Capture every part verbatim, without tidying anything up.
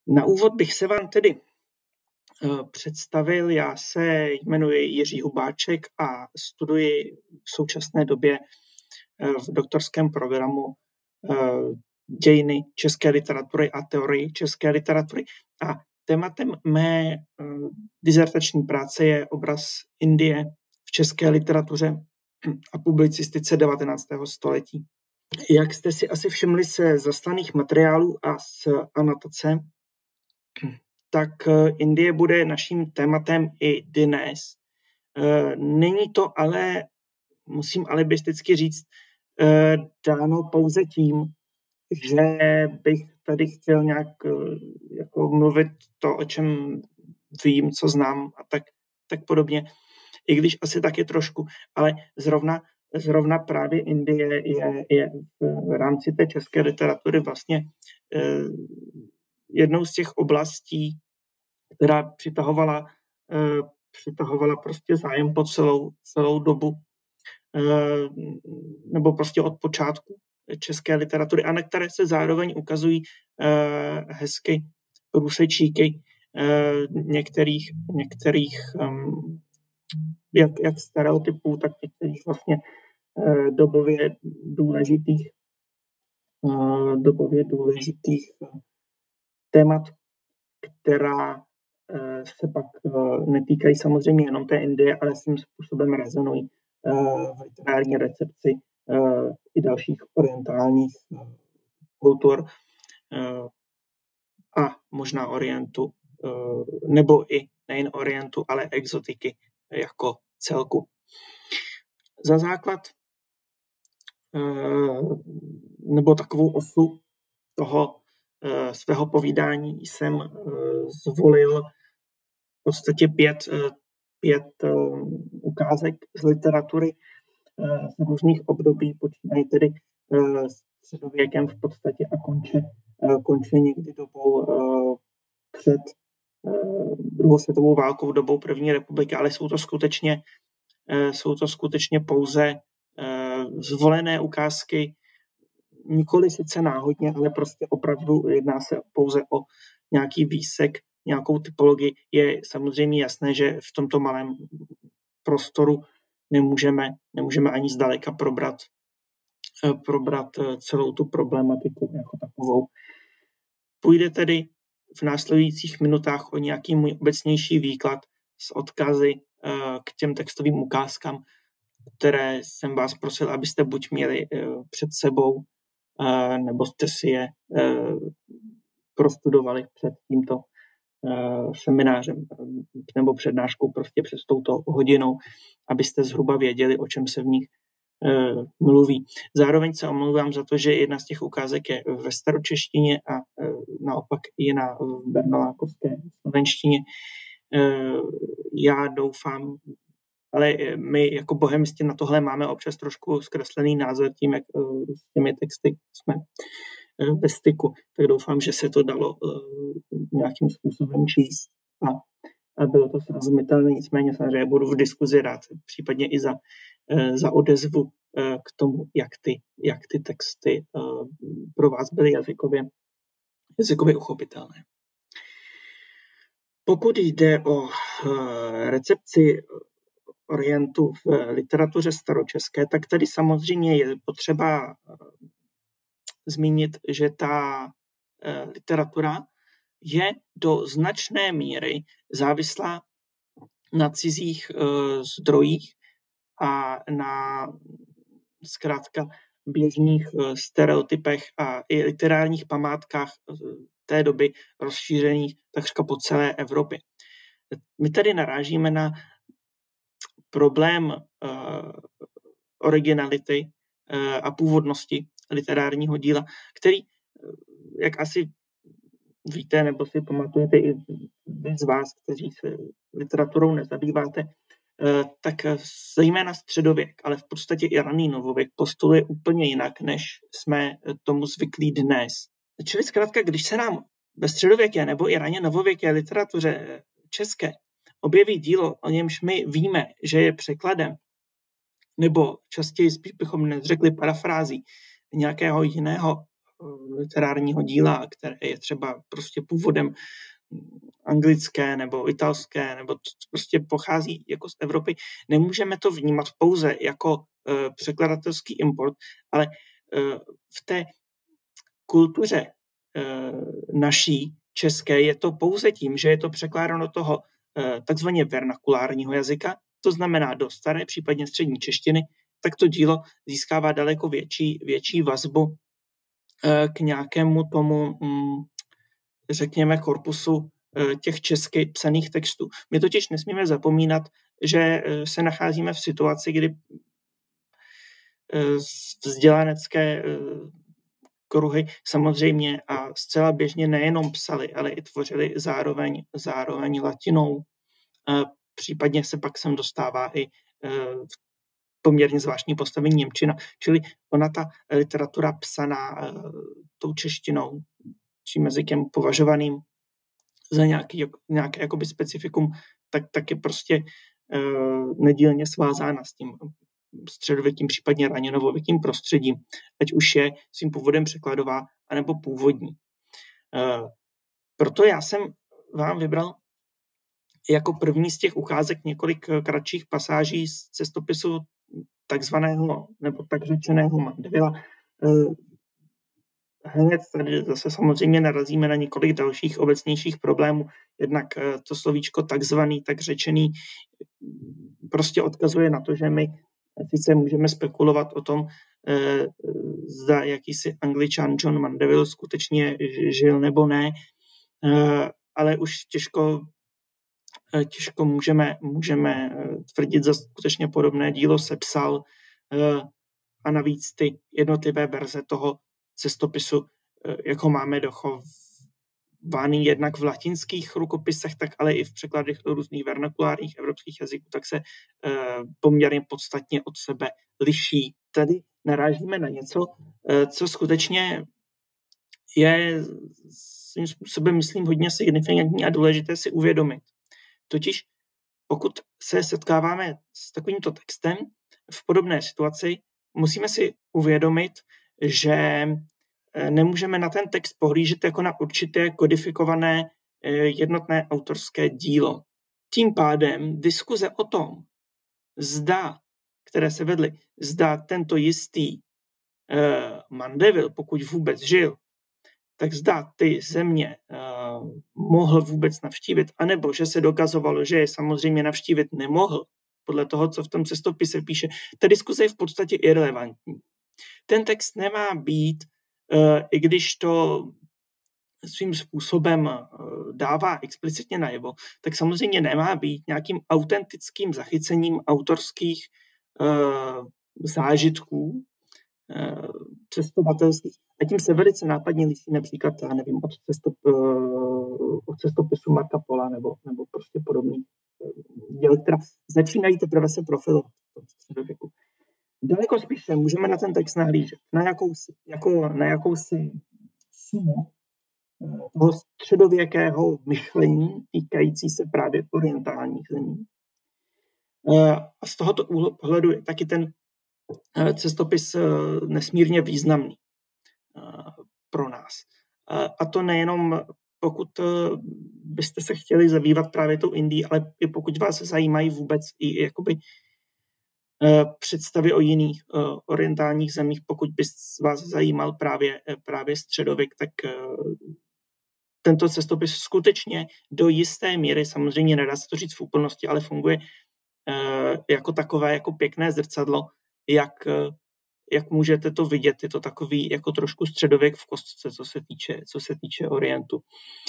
Na úvod bych se vám tedy představil. Já se jmenuji Jiří Hubáček a studuji v současné době v doktorském programu dějiny české literatury a teorii české literatury. A tématem mé dizertační práce je obraz Indie v české literatuře a publicistice devatenáctého století. Jak jste si asi všimli se zaslaných materiálů a z anotace, tak Indie bude naším tématem i dnes. Není to ale, musím alibisticky říct, dáno pouze tím, že bych tady chtěl nějak jako mluvit to, o čem vím, co znám a tak, tak podobně. I když asi taky trošku, ale zrovna, zrovna právě Indie je, je v rámci té české literatury vlastně jednou z těch oblastí, která přitahovala, přitahovala prostě zájem po celou, celou dobu, nebo prostě od počátku české literatury, a na které se zároveň ukazují hezky průsečíky některých, některých jak, jak stereotypů, tak některých vlastně dobově důležitých dobově důležitých témat, která se pak netýkají samozřejmě jenom té Indie, ale svým způsobem rezonují v literární recepci i dalších orientálních kultur a možná orientu, nebo i nejen orientu, ale exotiky jako celku. Za základ nebo takovou osu toho svého povídání jsem zvolil v podstatě pět, pět ukázek z literatury z různých období, počínají tedy středověkem v podstatě a konče, konče někdy dobou před druhou světovou válkou, dobou první republiky, ale jsou to skutečně, jsou to skutečně pouze zvolené ukázky, nikoli sice náhodně, ale prostě opravdu jedná se pouze o nějaký výsek, nějakou typologii. Je samozřejmě jasné, že v tomto malém prostoru nemůžeme, nemůžeme ani zdaleka probrat, probrat celou tu problematiku jako takovou. Půjde tedy v následujících minutách o nějaký můj obecnější výklad s odkazy k těm textovým ukázkám, které jsem vás prosil, abyste buď měli před sebou, nebo jste si je prostudovali před tímto seminářem nebo přednáškou, prostě přes touto hodinou, abyste zhruba věděli, o čem se v nich mluví. Zároveň se omlouvám za to, že jedna z těch ukázek je ve staročeštině a naopak jiná v bernolákovské slovenštině. Já doufám, ale my jako bohemisti na tohle máme občas trošku zkreslený názor tím, jak s těmi texty jsme ve styku, tak doufám, že se to dalo nějakým způsobem číst a, a bylo to srozumitelné. Nicméně samozřejmě budu v diskuzi rád, případně i za, za odezvu k tomu, jak ty, jak ty texty pro vás byly jazykově, jazykově uchopitelné. Pokud jde o recepci orientu v literatuře staročeské, tak tady samozřejmě je potřeba zmínit, že ta literatura je do značné míry závislá na cizích zdrojích a na zkrátka běžných stereotypech a i literárních památkách té doby rozšířených takřka po celé Evropě. My tady narážíme na problém uh, originality uh, a původnosti literárního díla, který, jak asi víte, nebo si pamatujete i z vás, kteří se literaturou nezabýváte, uh, tak zejména středověk, ale v podstatě i raný novověk postuluje úplně jinak, než jsme tomu zvyklí dnes. Čili zkrátka, když se nám ve středověké nebo i raně novověké literatuře české objeví dílo, o němž my víme, že je překladem, nebo častěji spíš bychom neřekli parafrází nějakého jiného literárního díla, které je třeba prostě původem anglické nebo italské, nebo to prostě pochází jako z Evropy, nemůžeme to vnímat pouze jako uh, překladatelský import, ale uh, v té kultuře uh, naší české je to pouze tím, že je to překládáno do toho uh, takzvaně vernakulárního jazyka, to znamená do staré, případně střední češtiny, tak to dílo získává daleko větší, větší vazbu uh, k nějakému tomu, um, řekněme, korpusu těch česky psaných textů. My totiž nesmíme zapomínat, že se nacházíme v situaci, kdy vzdělanecké kruhy samozřejmě a zcela běžně nejenom psali, ale i tvořili zároveň, zároveň latinou. Případně se pak sem dostává i poměrně zvláštní postavení němčina. Čili ona ta literatura psaná tou češtinou, čím jazykem považovaným za nějaký, nějaké jakoby specifikum, tak, tak je prostě uh, nedílně svázána s tím středověkým, případně raněnověkým prostředím, ať už je svým původem překladová, anebo původní. Uh, proto já jsem vám vybral jako první z těch ukázek několik kratších pasáží z cestopisu takzvaného, nebo tak řečeného Mandevilla. Uh, Hned tady zase samozřejmě narazíme na několik dalších obecnějších problémů. Jednak to slovíčko takzvaný, tak řečený prostě odkazuje na to, že my sice můžeme spekulovat o tom, zda jakýsi Angličan John Mandeville skutečně žil nebo ne, ale už těžko, těžko můžeme, můžeme tvrdit, za skutečně podobné dílo sepsal a navíc ty jednotlivé verze toho cestopisu, jak ho máme dochovaný jednak v latinských rukopisech, tak ale i v překladech do různých vernakulárních evropských jazyků, tak se poměrně podstatně od sebe liší. Tady narážíme na něco, co skutečně je svým způsobem, myslím, hodně signifikantní a důležité si uvědomit. Totiž pokud se setkáváme s takovýmto textem v podobné situaci, musíme si uvědomit, že nemůžeme na ten text pohlížet jako na určité kodifikované jednotné autorské dílo. Tím pádem diskuze o tom, zda, které se vedly, zda tento jistý uh, Mandeville, pokud vůbec žil, tak zda ty země uh, mohl vůbec navštívit, anebo že se dokazovalo, že je samozřejmě navštívit nemohl, podle toho, co v tom cestopise píše, ta diskuze je v podstatě irelevantní. Ten text nemá být, uh, i když to svým způsobem uh, dává explicitně najevo, tak samozřejmě nemá být nějakým autentickým zachycením autorských uh, zážitků uh, cestovatelských. A tím se velice nápadně liší například, já nevím, od, cestop, uh, od cestopisu Marca Pola nebo, nebo prostě podobných uh, děl, která začínají teprve se profilovat v středověku. Daleko spíše můžeme na ten text nahlížet, na jakousi, jako na jakousi sumu uh, toho středověkého myšlení týkající se právě orientálních zemí. Uh, a z tohoto úhlu pohledu je taky ten uh, cestopis uh, nesmírně významný pro nás. A to nejenom pokud byste se chtěli zabývat právě tou Indií, ale i pokud vás zajímají vůbec i jakoby představy o jiných orientálních zemích, pokud by vás zajímal právě, právě středověk, tak tento cestopis skutečně do jisté míry, samozřejmě nedá se to říct v úplnosti, ale funguje jako takové, jako pěkné zrcadlo, jak Jak můžete to vidět, je to takový jako trošku středověk v kostce, co se týče, co se týče orientu.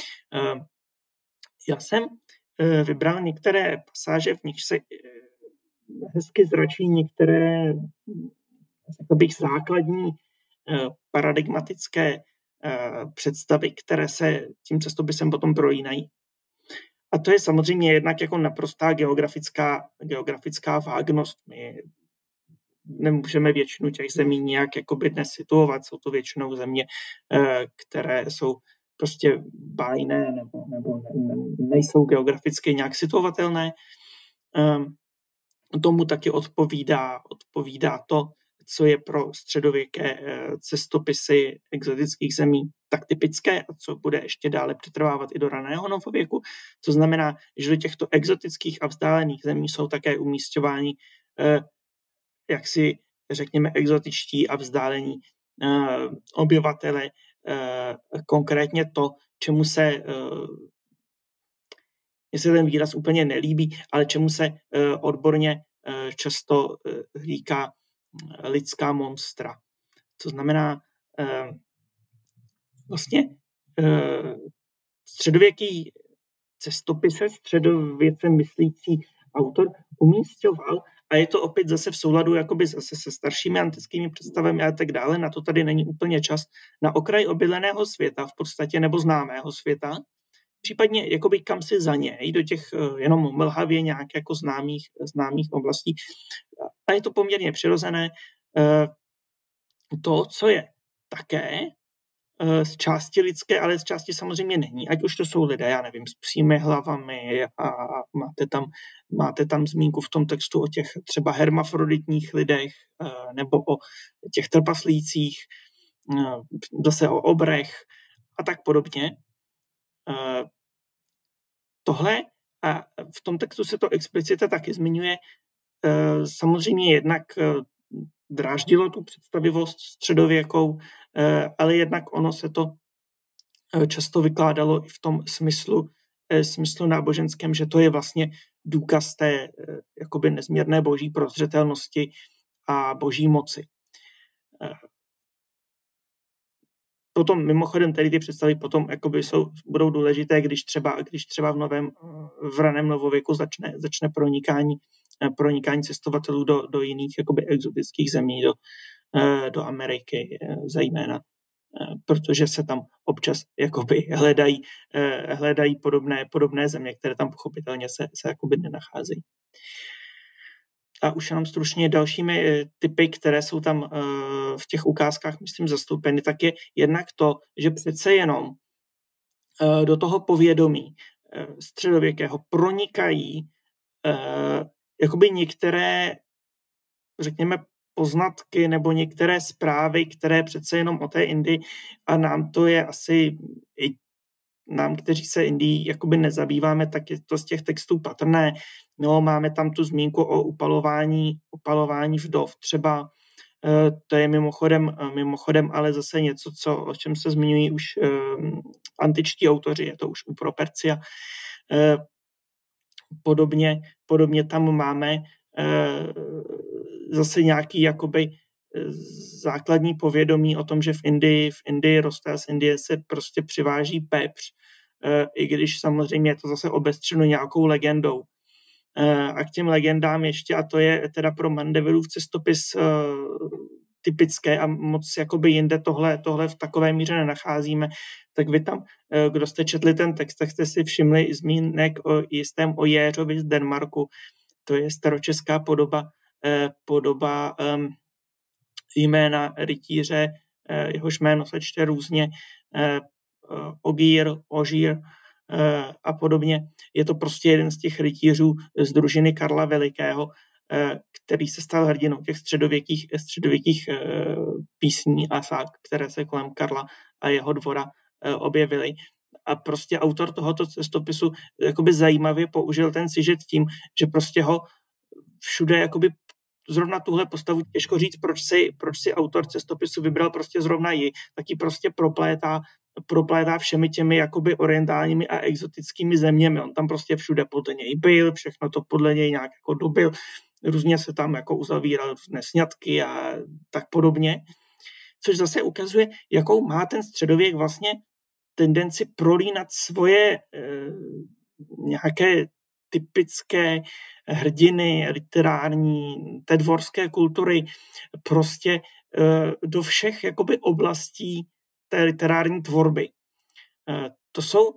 Já jsem vybral některé pasáže, v nich se hezky zračí některé bych, základní paradigmatické představy, které se tím cestopisem potom prolínají. A to je samozřejmě jednak jako naprostá geografická, geografická vágnost. My nemůžeme většinu těch zemí nějak jakoby dnes situovat. Jsou to většinou země, které jsou prostě bájné nebo, nebo ne, nejsou geograficky nějak situovatelné. Tomu taky odpovídá, odpovídá to, co je pro středověké cestopisy exotických zemí tak typické a co bude ještě dále přetrvávat i do raného novověku. To znamená, že do těchto exotických a vzdálených zemí jsou také umísťováni jaksi řekněme exotičtí a vzdálení obyvatele, konkrétně to, čemu se, mně se ten výraz úplně nelíbí, ale čemu se odborně často říká lidská monstra. To znamená, vlastně středověký cestopise, středověce myslící autor umísťoval, a je to opět zase v souladu jakoby zase se staršími antickými představami a tak dále, na to tady není úplně čas, na okraj obydleného světa v podstatě, nebo známého světa, případně jakoby kam si za něj, do těch jenom mlhavě nějak jako známých, známých oblastí. A je to poměrně přirozené. To, co je také z části lidské, ale z části samozřejmě není. Ať už to jsou lidé, já nevím, s psími hlavami a máte tam, máte tam zmínku v tom textu o těch třeba hermafroditních lidech nebo o těch trpaslících, zase o obrech a tak podobně. Tohle, a v tom textu se to explicitně taky zmiňuje, samozřejmě jednak dráždilo tu představivost středověkou, ale jednak ono se to často vykládalo i v tom smyslu, smyslu náboženském, že to je vlastně důkaz té jakoby nezměrné boží prozřetelnosti a boží moci. Potom mimochodem tady ty představy potom jakoby jsou, budou důležité, když třeba, když třeba v novém, v raném novověku začne, začne pronikání, pronikání cestovatelů do, do jiných jakoby exotických zemí, do, do Ameriky zejména, protože se tam občas jakoby hledají, hledají podobné, podobné země, které tam pochopitelně se, se jakoby nenacházejí. A už jenom stručně dalšími typy, které jsou tam v těch ukázkách, myslím, zastoupeny, tak je jednak to, že přece jenom do toho povědomí středověkého pronikají jakoby některé, řekněme, poznatky nebo některé zprávy, které přece jenom o té Indii, a nám to je asi i nám, kteří se Indií jakoby nezabýváme, tak je to z těch textů patrné. No, máme tam tu zmínku o upalování, upalování vdov třeba. To je mimochodem, mimochodem ale zase něco, co, o čem se zmiňují už um, antičtí autoři, je to už u Propercia. Uh, podobně, podobně tam máme uh, zase nějaký jakoby základní povědomí o tom, že v Indii, v Indii roste a z Indie se prostě přiváží pepř, i když samozřejmě je to zase obestřeno nějakou legendou. A k těm legendám ještě, a to je teda pro Mandevilův cestopis typické a moc jakoby jinde tohle, tohle v takové míře nenacházíme, tak vy tam, kdo jste četli ten text, tak jste si všimli zmínek o jistém Ojeřovi z Denmarku. To je staročeská podoba, podoba um, jména rytíře, jehož jméno se čte různě, Ogír, Ožír a podobně. Je to prostě jeden z těch rytířů z družiny Karla Velikého, který se stal hrdinou těch středověkých, středověkých písní a sák, které se kolem Karla a jeho dvora objevily. A prostě autor tohoto cestopisu jakoby zajímavě použil ten sižet tím, že prostě ho všude jakoby zrovna tuhle postavu, těžko říct, proč si, proč si autor cestopisu vybral prostě zrovna ji, taky prostě proplétá, proplétá všemi těmi jakoby orientálními a exotickými zeměmi. On tam prostě všude podle něj byl, všechno to podle něj nějak jako dobil, různě se tam jako uzavíral sňatky a tak podobně, což zase ukazuje, jakou má ten středověk vlastně tendenci prolínat svoje eh, nějaké typické hrdiny literární, té dvorské kultury prostě do všech jakoby oblastí té literární tvorby. To jsou,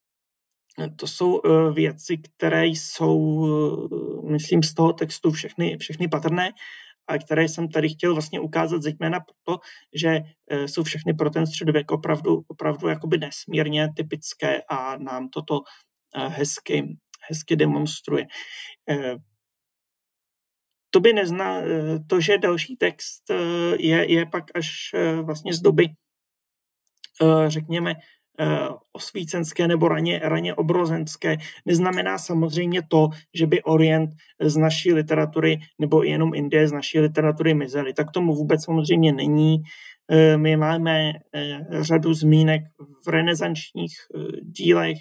to jsou věci, které jsou, myslím, z toho textu všechny, všechny patrné a které jsem tady chtěl vlastně ukázat zejména proto, že jsou všechny pro ten středověk opravdu, opravdu jakoby nesmírně typické a nám toto hezky hezky demonstruje. to by nezna, to, že další text je, je pak až vlastně z doby, řekněme, osvícenské nebo raně, raně obrozenské, neznamená samozřejmě to, že by Orient z naší literatury nebo jenom Indie z naší literatury mizely. Tak tomu vůbec samozřejmě není. My máme řadu zmínek v renesančních dílech.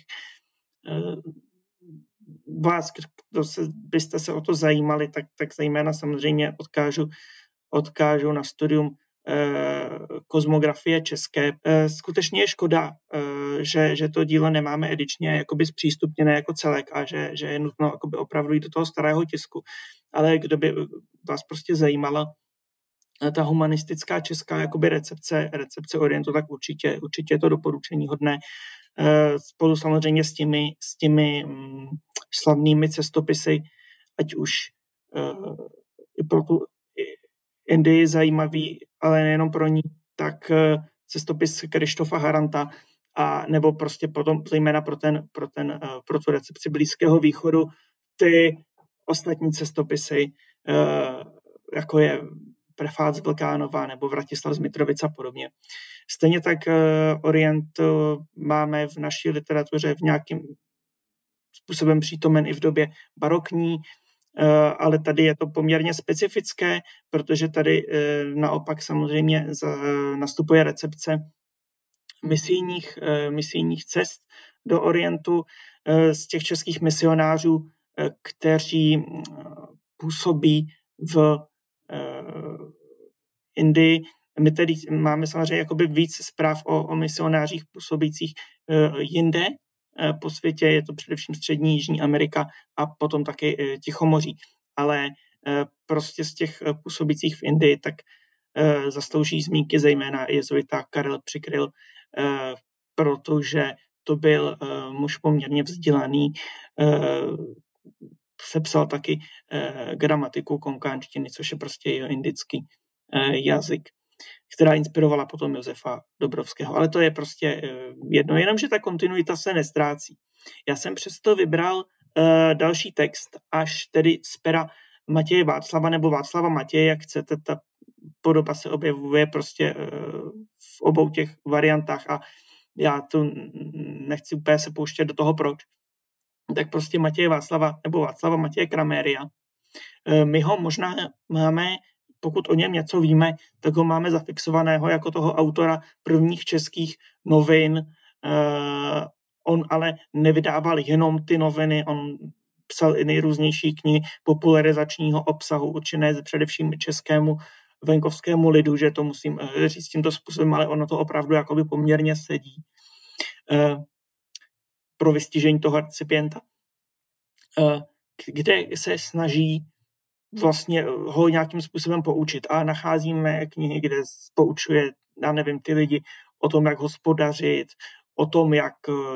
Vás, kdo se, byste se o to zajímali, tak, tak zejména samozřejmě odkážu, odkážu na studium eh, kozmografie české. Eh, skutečně je škoda, eh, že, že to dílo nemáme edičně jakoby zpřístupněné jako celek a že, že je nutno jakoby opravdu jít do toho starého tisku. Ale kdo by vás prostě zajímala ta humanistická česká jakoby recepce, recepce Orientu, tak určitě, určitě je to doporučení hodné. Spolu samozřejmě s těmi, s těmi slavnými cestopisy, ať už uh, i pro tu Indii zajímavý, ale nejenom pro ní, tak uh, cestopis Krištofa Haranta, a nebo prostě potom, zejména pro, ten, pro, ten, uh, pro tu recepci Blízkého východu, ty ostatní cestopisy, uh, jako je Prefát z Vlkánova nebo Vratislav z Mitrovic a podobně. Stejně tak uh, Orient uh, máme v naší literatuře v nějakým způsobem přítomen i v době barokní, uh, ale tady je to poměrně specifické, protože tady uh, naopak samozřejmě za, uh, nastupuje recepce misijních, uh, misijních cest do Orientu uh, z těch českých misionářů, uh, kteří uh, působí v uh, Indii. My tedy máme samozřejmě jakoby víc zpráv o, o misionářích působících uh, jinde uh, po světě, je to především střední Jižní Amerika a potom taky uh, Tichomoří. Ale uh, prostě z těch uh, působících v Indii tak uh, zaslouží zmínky zejména jezuita Karel Přikryl, uh, protože to byl uh, muž poměrně vzdělaný, uh, sepsal taky uh, gramatiku konkánštiny, což je prostě jeho indický jazyk, která inspirovala potom Josefa Dobrovského. Ale to je prostě jedno, jenomže ta kontinuita se nestrácí. Já jsem přesto vybral uh, další text, až tedy z pera Matěje Václava nebo Václava Matěje, jak chcete, ta podoba se objevuje prostě uh, v obou těch variantách a já tu nechci úplně se pouštět do toho proč. Tak prostě Matěje Václava nebo Václava Matěje Kraméria. Uh, my ho možná máme, pokud o něm něco víme, tak ho máme zafixovaného jako toho autora prvních českých novin. Uh, on ale nevydával jenom ty noviny, on psal i nejrůznější knihy popularizačního obsahu, určené především českému venkovskému lidu, že to musím říct tímto způsobem, ale ono to opravdu jakoby poměrně sedí uh, pro vystižení toho recipienta, uh, kde se snaží vlastně ho nějakým způsobem poučit. A nacházíme knihy, kde poučuje, já nevím, ty lidi o tom, jak hospodařit, o tom, jak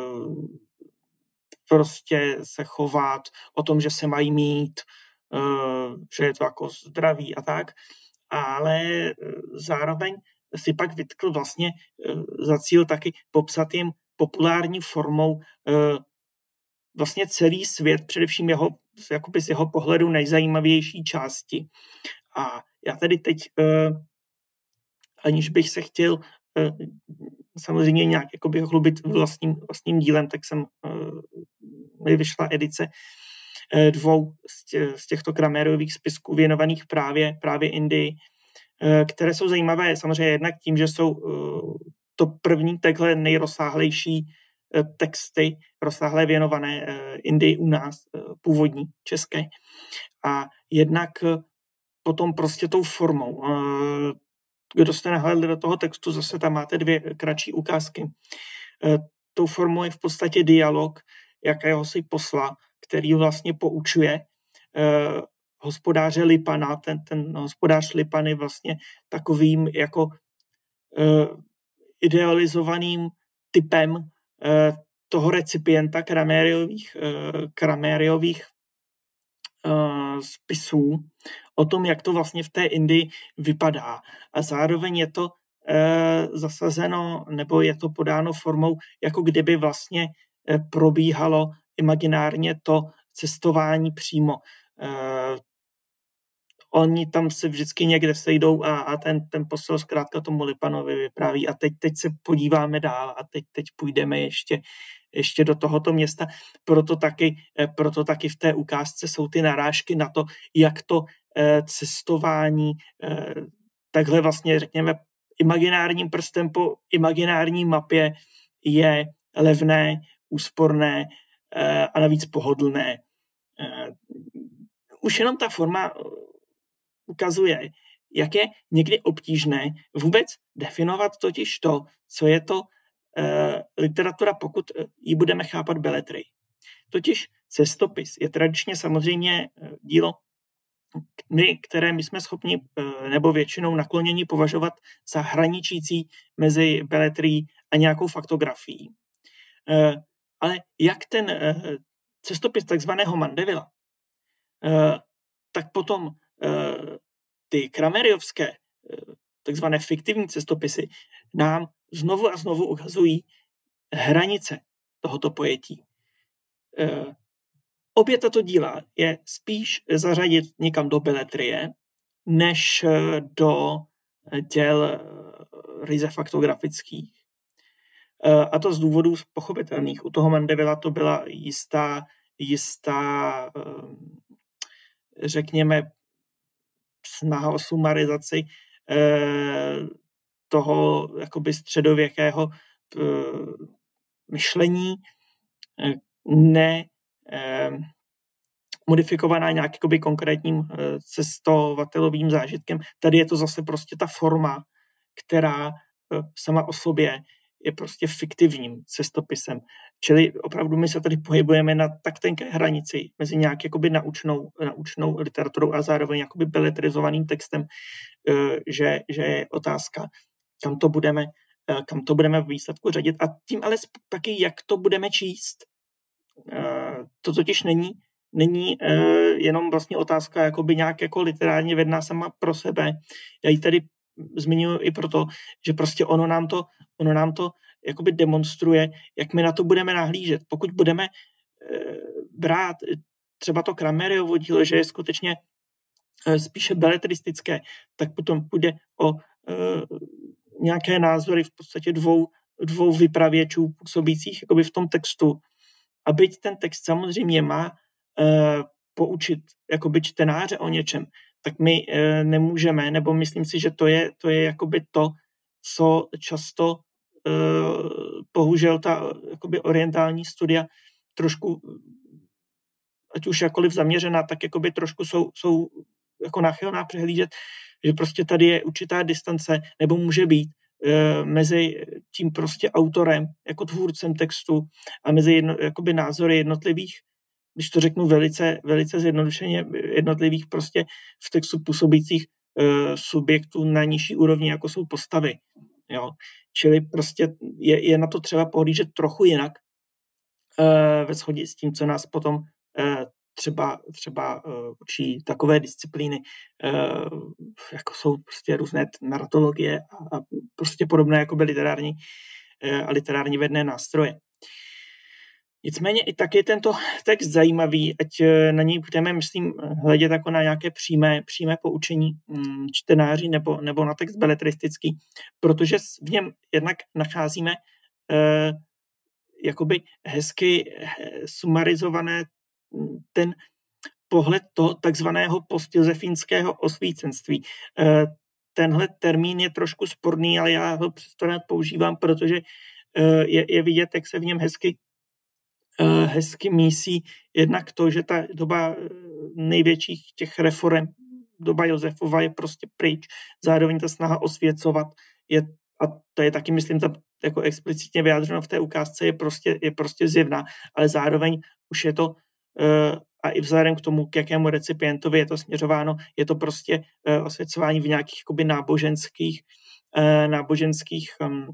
prostě se chovat, o tom, že se mají mít, že je to jako zdraví a tak. Ale zároveň si pak vytkl vlastně za cíl taky popsat jim populární formou vlastně celý svět, především jeho, jakoby z jeho pohledu nejzajímavější části. A já tady teď, uh, aniž bych se chtěl uh, samozřejmě nějak jakoby chlubit vlastním, vlastním dílem, tak jsem uh, mi vyšla edice uh, dvou z, tě, z těchto Kramérových spisků věnovaných právě, právě Indii, uh, které jsou zajímavé samozřejmě jednak tím, že jsou uh, to první takhle nejrozsáhlejší texty rozsáhlé věnované Indii u nás, původní české. A jednak potom prostě tou formou. Kdo jste nahlédli do toho textu, zase tam máte dvě kratší ukázky. Tou formou je v podstatě dialog jakéhosi posla, který vlastně poučuje hospodáře Lipana. Ten, ten hospodář Lipan je vlastně takovým jako idealizovaným typem toho recipienta Kramériových, Kramériových spisů o tom, jak to vlastně v té Indii vypadá. A zároveň je to zasazeno, nebo je to podáno formou, jako kdyby vlastně probíhalo imaginárně to cestování přímo. oni tam se vždycky někde sejdou a, a ten, ten posel zkrátka tomu Lipanovi vypráví a teď, teď se podíváme dál a teď, teď půjdeme ještě, ještě do tohoto města. Proto taky, proto taky v té ukázce jsou ty narážky na to, jak to cestování takhle vlastně řekněme imaginárním prstem po imaginární mapě je levné, úsporné a navíc pohodlné. Už jenom ta forma ukazuje, jak je někdy obtížné vůbec definovat totiž to, co je to literatura, pokud ji budeme chápat beletrii. Totiž cestopis je tradičně samozřejmě dílo, které my jsme schopni nebo většinou nakloněni považovat za hraničící mezi beletrií a nějakou faktografií. Ale jak ten cestopis takzvaného Mandevilla, tak potom ty kramerijovské takzvané fiktivní cestopisy nám znovu a znovu ukazují hranice tohoto pojetí. Obě tato díla je spíš zařadit někam do beletrie, než do děl ryze faktografických. A to z důvodů pochopitelných. U toho Mandevilla to byla jistá, jistá řekněme, snaha o sumarizaci toho jakoby středověkého myšlení, ne modifikovaná nějak jakoby konkrétním cestovatelovým zážitkem. Tady je to zase prostě ta forma, která sama o sobě je prostě fiktivním cestopisem. Čili opravdu my se tady pohybujeme na tak tenké hranici mezi nějak jakoby naučnou, naučnou literaturou a zároveň jakoby beletrizovaným textem, že, že je otázka, kam to budeme, kam to budeme v výsledku řadit a tím ale taky, jak to budeme číst. To totiž není, není jenom vlastně otázka jakoby nějak jako literárně vedná sama pro sebe. Já ji tady zmiňuji i proto, že prostě ono nám to, ono nám to jakoby demonstruje, jak my na to budeme nahlížet. Pokud budeme brát třeba to Krameriovo dílo, že je skutečně spíše beletristické, tak potom půjde o nějaké názory v podstatě dvou, dvou vypravěčů působících jakoby v tom textu. A byť ten text samozřejmě má poučit jakoby čtenáře o něčem, tak my e, nemůžeme, nebo myslím si, že to je, to je jakoby to, co často e, bohužel ta jakoby orientální studia trošku, ať už jakkoliv zaměřená, tak jakoby trošku jsou, jsou jako náchylná přehlížet, že prostě tady je určitá distance, nebo může být e, mezi tím prostě autorem, jako tvůrcem textu a mezi jedno, jakoby názory jednotlivých, když to řeknu velice, velice zjednodušeně, jednotlivých prostě v textu působících e, subjektů na nižší úrovni, jako jsou postavy. Jo. Čili prostě je, je na to třeba pohlížet trochu jinak e, ve shodě s tím, co nás potom e, třeba, třeba e, učí takové disciplíny, e, jako jsou prostě různé narratologie a, a prostě podobné jakoby literární e, a literární vedné nástroje. Nicméně i tak je tento text zajímavý, ať na něj budeme, myslím, hledět jako na nějaké přímé, přímé poučení čtenáři nebo, nebo na text beletristický, protože v něm jednak nacházíme eh, jakoby hezky sumarizované ten pohled toho takzvaného postjosefínského osvícenství. Eh, tenhle termín je trošku sporný, ale já ho přesto rád používám, protože eh, je, je vidět, jak se v něm hezky hezky mísí jednak to, že ta doba největších těch reforem, doba Josefova je prostě pryč, zároveň ta snaha osvěcovat je, a to je taky, myslím, tam jako explicitně vyjádřeno v té ukázce, je prostě, je prostě zjevná, ale zároveň už je to a i vzhledem k tomu, k jakému recipientovi je to směřováno, je to prostě osvěcování v nějakých jakoby náboženských náboženských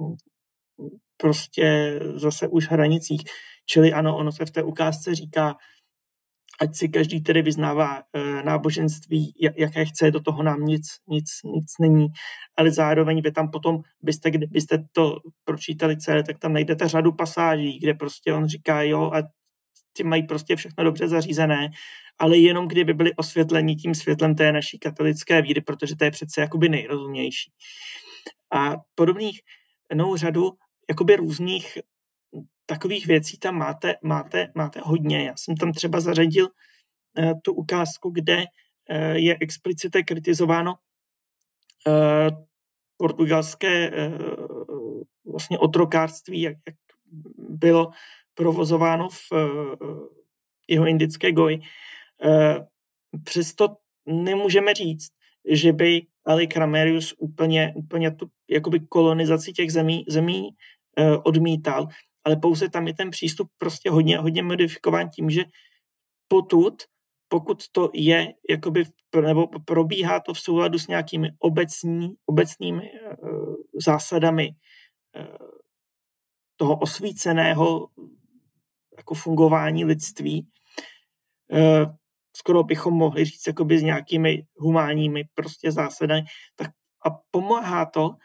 prostě zase už hranicích. Čili ano, ono se v té ukázce říká, ať si každý tedy vyznává e, náboženství, jaké chce, do toho nám nic, nic, nic není, ale zároveň vy tam potom, byste, kdybyste to pročítali celé, tak tam najdete řadu pasáží, kde prostě on říká, jo, a ti mají prostě všechno dobře zařízené ale jenom kdyby byli osvětleni tím světlem té naší katolické víry, protože to je přece jakoby nejrozumnější. A podobných jinou řadu jakoby různých takových věcí tam máte, máte, máte hodně. Já jsem tam třeba zařadil uh, tu ukázku, kde uh, je explicitně kritizováno uh, portugalské uh, vlastně otrokářství, jak, jak bylo provozováno v uh, jeho indické Goji. Uh, přesto nemůžeme říct, že by Ali Kramerius úplně, úplně tu jakoby kolonizaci těch zemí, zemí uh, odmítal, ale pouze tam je ten přístup prostě hodně, hodně modifikován tím, že potud, pokud to je, jakoby, nebo probíhá to v souladu s nějakými obecní, obecnými uh, zásadami uh, toho osvíceného jako fungování lidství, uh, skoro bychom mohli říct jakoby s nějakými humánními prostě zásadami, tak a pomáhá to uh,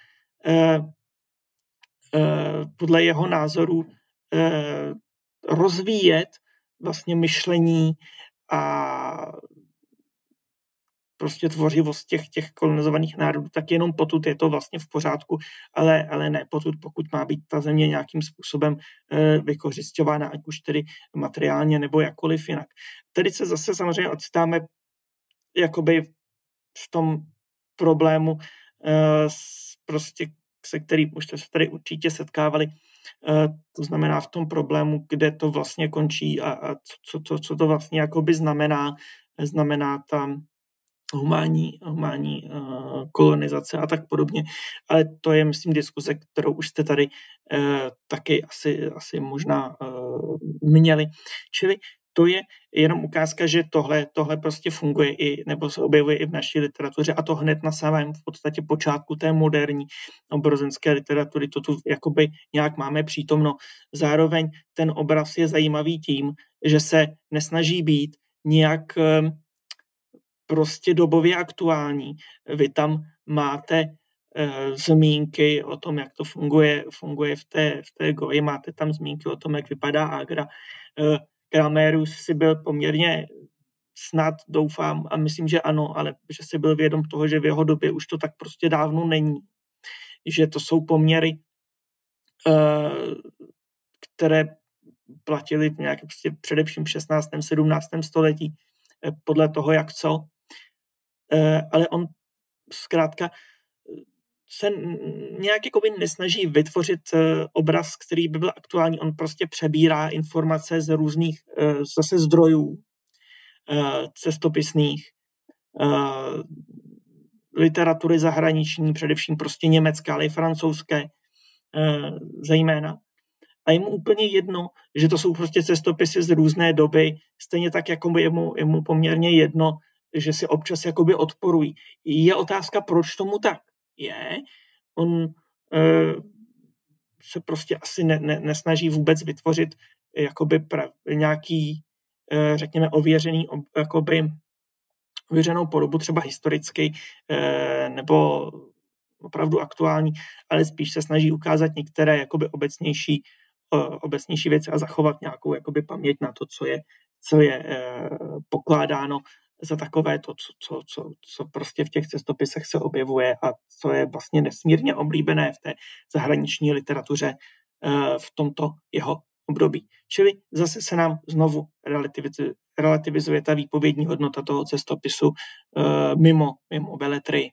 uh, podle jeho názoru uh, rozvíjet vlastně myšlení a prostě tvořivost těch, těch kolonizovaných národů, tak jenom potud je to vlastně v pořádku, ale, ale ne potud, pokud má být ta země nějakým způsobem e, vykořisťována, ať už tedy materiálně nebo jakkoliv jinak. Tedy se zase samozřejmě odstáme jakoby v tom problému, e, s, prostě, se kterým už jste se tady určitě setkávali, e, to znamená v tom problému, kde to vlastně končí a, a co, co, co to vlastně jakoby znamená, znamená tam humánní, humánní uh, kolonizace a tak podobně. Ale to je, myslím, diskuze, kterou už jste tady uh, taky asi, asi možná uh, měli. Čili to je jenom ukázka, že tohle, tohle prostě funguje i, nebo se objevuje i v naší literatuře a to hned na samém v podstatě počátku té moderní obrozenské literatury. To tu jakoby nějak máme přítomno. Zároveň ten obraz je zajímavý tím, že se nesnaží být nějak uh, prostě dobově aktuální. Vy tam máte e, zmínky o tom, jak to funguje, funguje v té, v té Goji, máte tam zmínky o tom, jak vypadá Agra. E, Kramerius si byl poměrně snad, doufám, a myslím, že ano, ale že si byl vědom toho, že v jeho době už to tak prostě dávno není. Že to jsou poměry, e, které platily v nějaké, prostě především v šestnáctém sedmnáctém století, e, podle toho, jak co. Ale on zkrátka se nějak jakoby nesnaží vytvořit obraz, který by byl aktuální. On prostě přebírá informace z různých zase zdrojů cestopisných, literatury zahraniční, především prostě německé, ale i francouzské zejména. A je mu úplně jedno, že to jsou prostě cestopisy z různé doby, stejně tak, jako je mu, je mu poměrně jedno, že si občas jakoby odporují. Je otázka, proč tomu tak je. On e, se prostě asi ne, ne, nesnaží vůbec vytvořit jakoby pra, nějaký, e, řekněme, ověřený, jakoby ověřenou podobu, třeba historicky, e, nebo opravdu aktuální, ale spíš se snaží ukázat některé jakoby obecnější, e, obecnější věci a zachovat nějakou jakoby paměť na to, co je, co je e, pokládáno za takové to, co, co, co, co prostě v těch cestopisech se objevuje a co je vlastně nesmírně oblíbené v té zahraniční literatuře v tomto jeho období. Čili zase se nám znovu relativizuje, relativizuje ta výpovědní hodnota toho cestopisu mimo, mimo beletrii.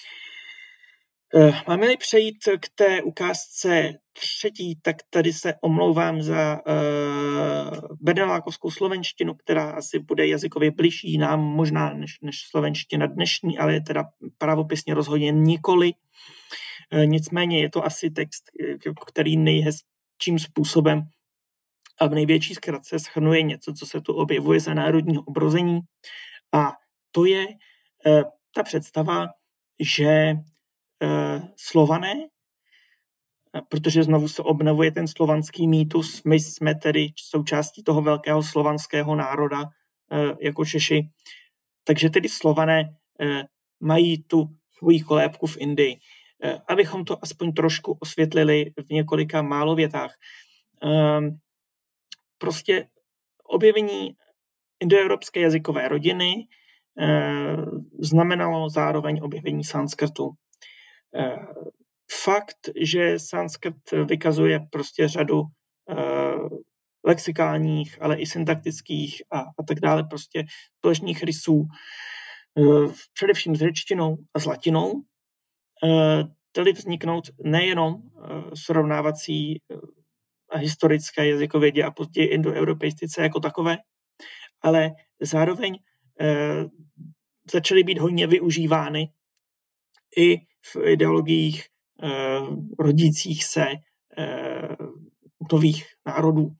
Máme-li přejít k té ukázce třetí, tak tady se omlouvám za uh, bernelákovskou slovenštinu, která asi bude jazykově bližší nám možná než, než slovenština dnešní, ale je teda pravopisně rozhodně nikoli. Uh, nicméně je to asi text, který nejhezčím způsobem a v největší zkratce shrnuje něco, co se tu objevuje za národního obrození. A to je uh, ta představa, že Slované, protože znovu se obnovuje ten slovanský mýtus, my jsme tedy součástí toho velkého slovanského národa jako Češi, takže tedy Slované mají tu svoji kolébku v Indii. Abychom to aspoň trošku osvětlili v několika málo větách. Prostě objevení indoevropské jazykové rodiny znamenalo zároveň objevení sanskrtu. Fakt, že sanskrt vykazuje prostě řadu lexikálních, ale i syntaktických a, a tak dále prostě společných rysů, především s řečtinou a s latinou, dali vzniknout nejenom srovnávací a historické jazykovědě a později indoeuropeistice jako takové, ale zároveň začaly být hojně využívány i v ideologiích rodících se nových národů.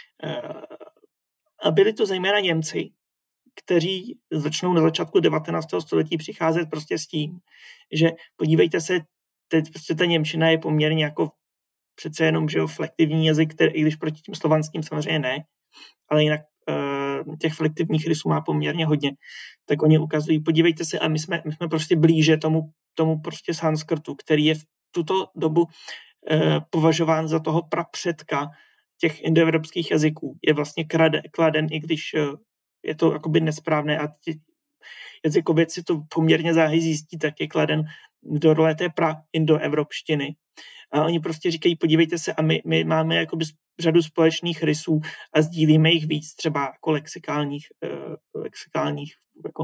A byli to zejména Němci, kteří začnou na začátku devatenáctého století přicházet prostě s tím, že podívejte se, teď prostě ta němčina je poměrně jako přece jenom, že jo, flektivní jazyk, který, i když proti tím slovanským samozřejmě ne, ale jinak uh, těch flektivních rysů má poměrně hodně, tak oni ukazují, podívejte se, a my jsme, my jsme prostě blíže tomu, tomu prostě sanskrtu, který je v tuto dobu uh, považován za toho prapředka těch indoevropských jazyků. Je vlastně krade, kladen, i když uh, je to jakoby nesprávné a ti jazykovědci to poměrně záhy zjistí, tak je kladen do role té pra-indoevropštiny. A oni prostě říkají, podívejte se, a my, my máme jakoby řadu společných rysů a sdílíme jich víc, třeba jako lexikálních, uh, lexikálních jako,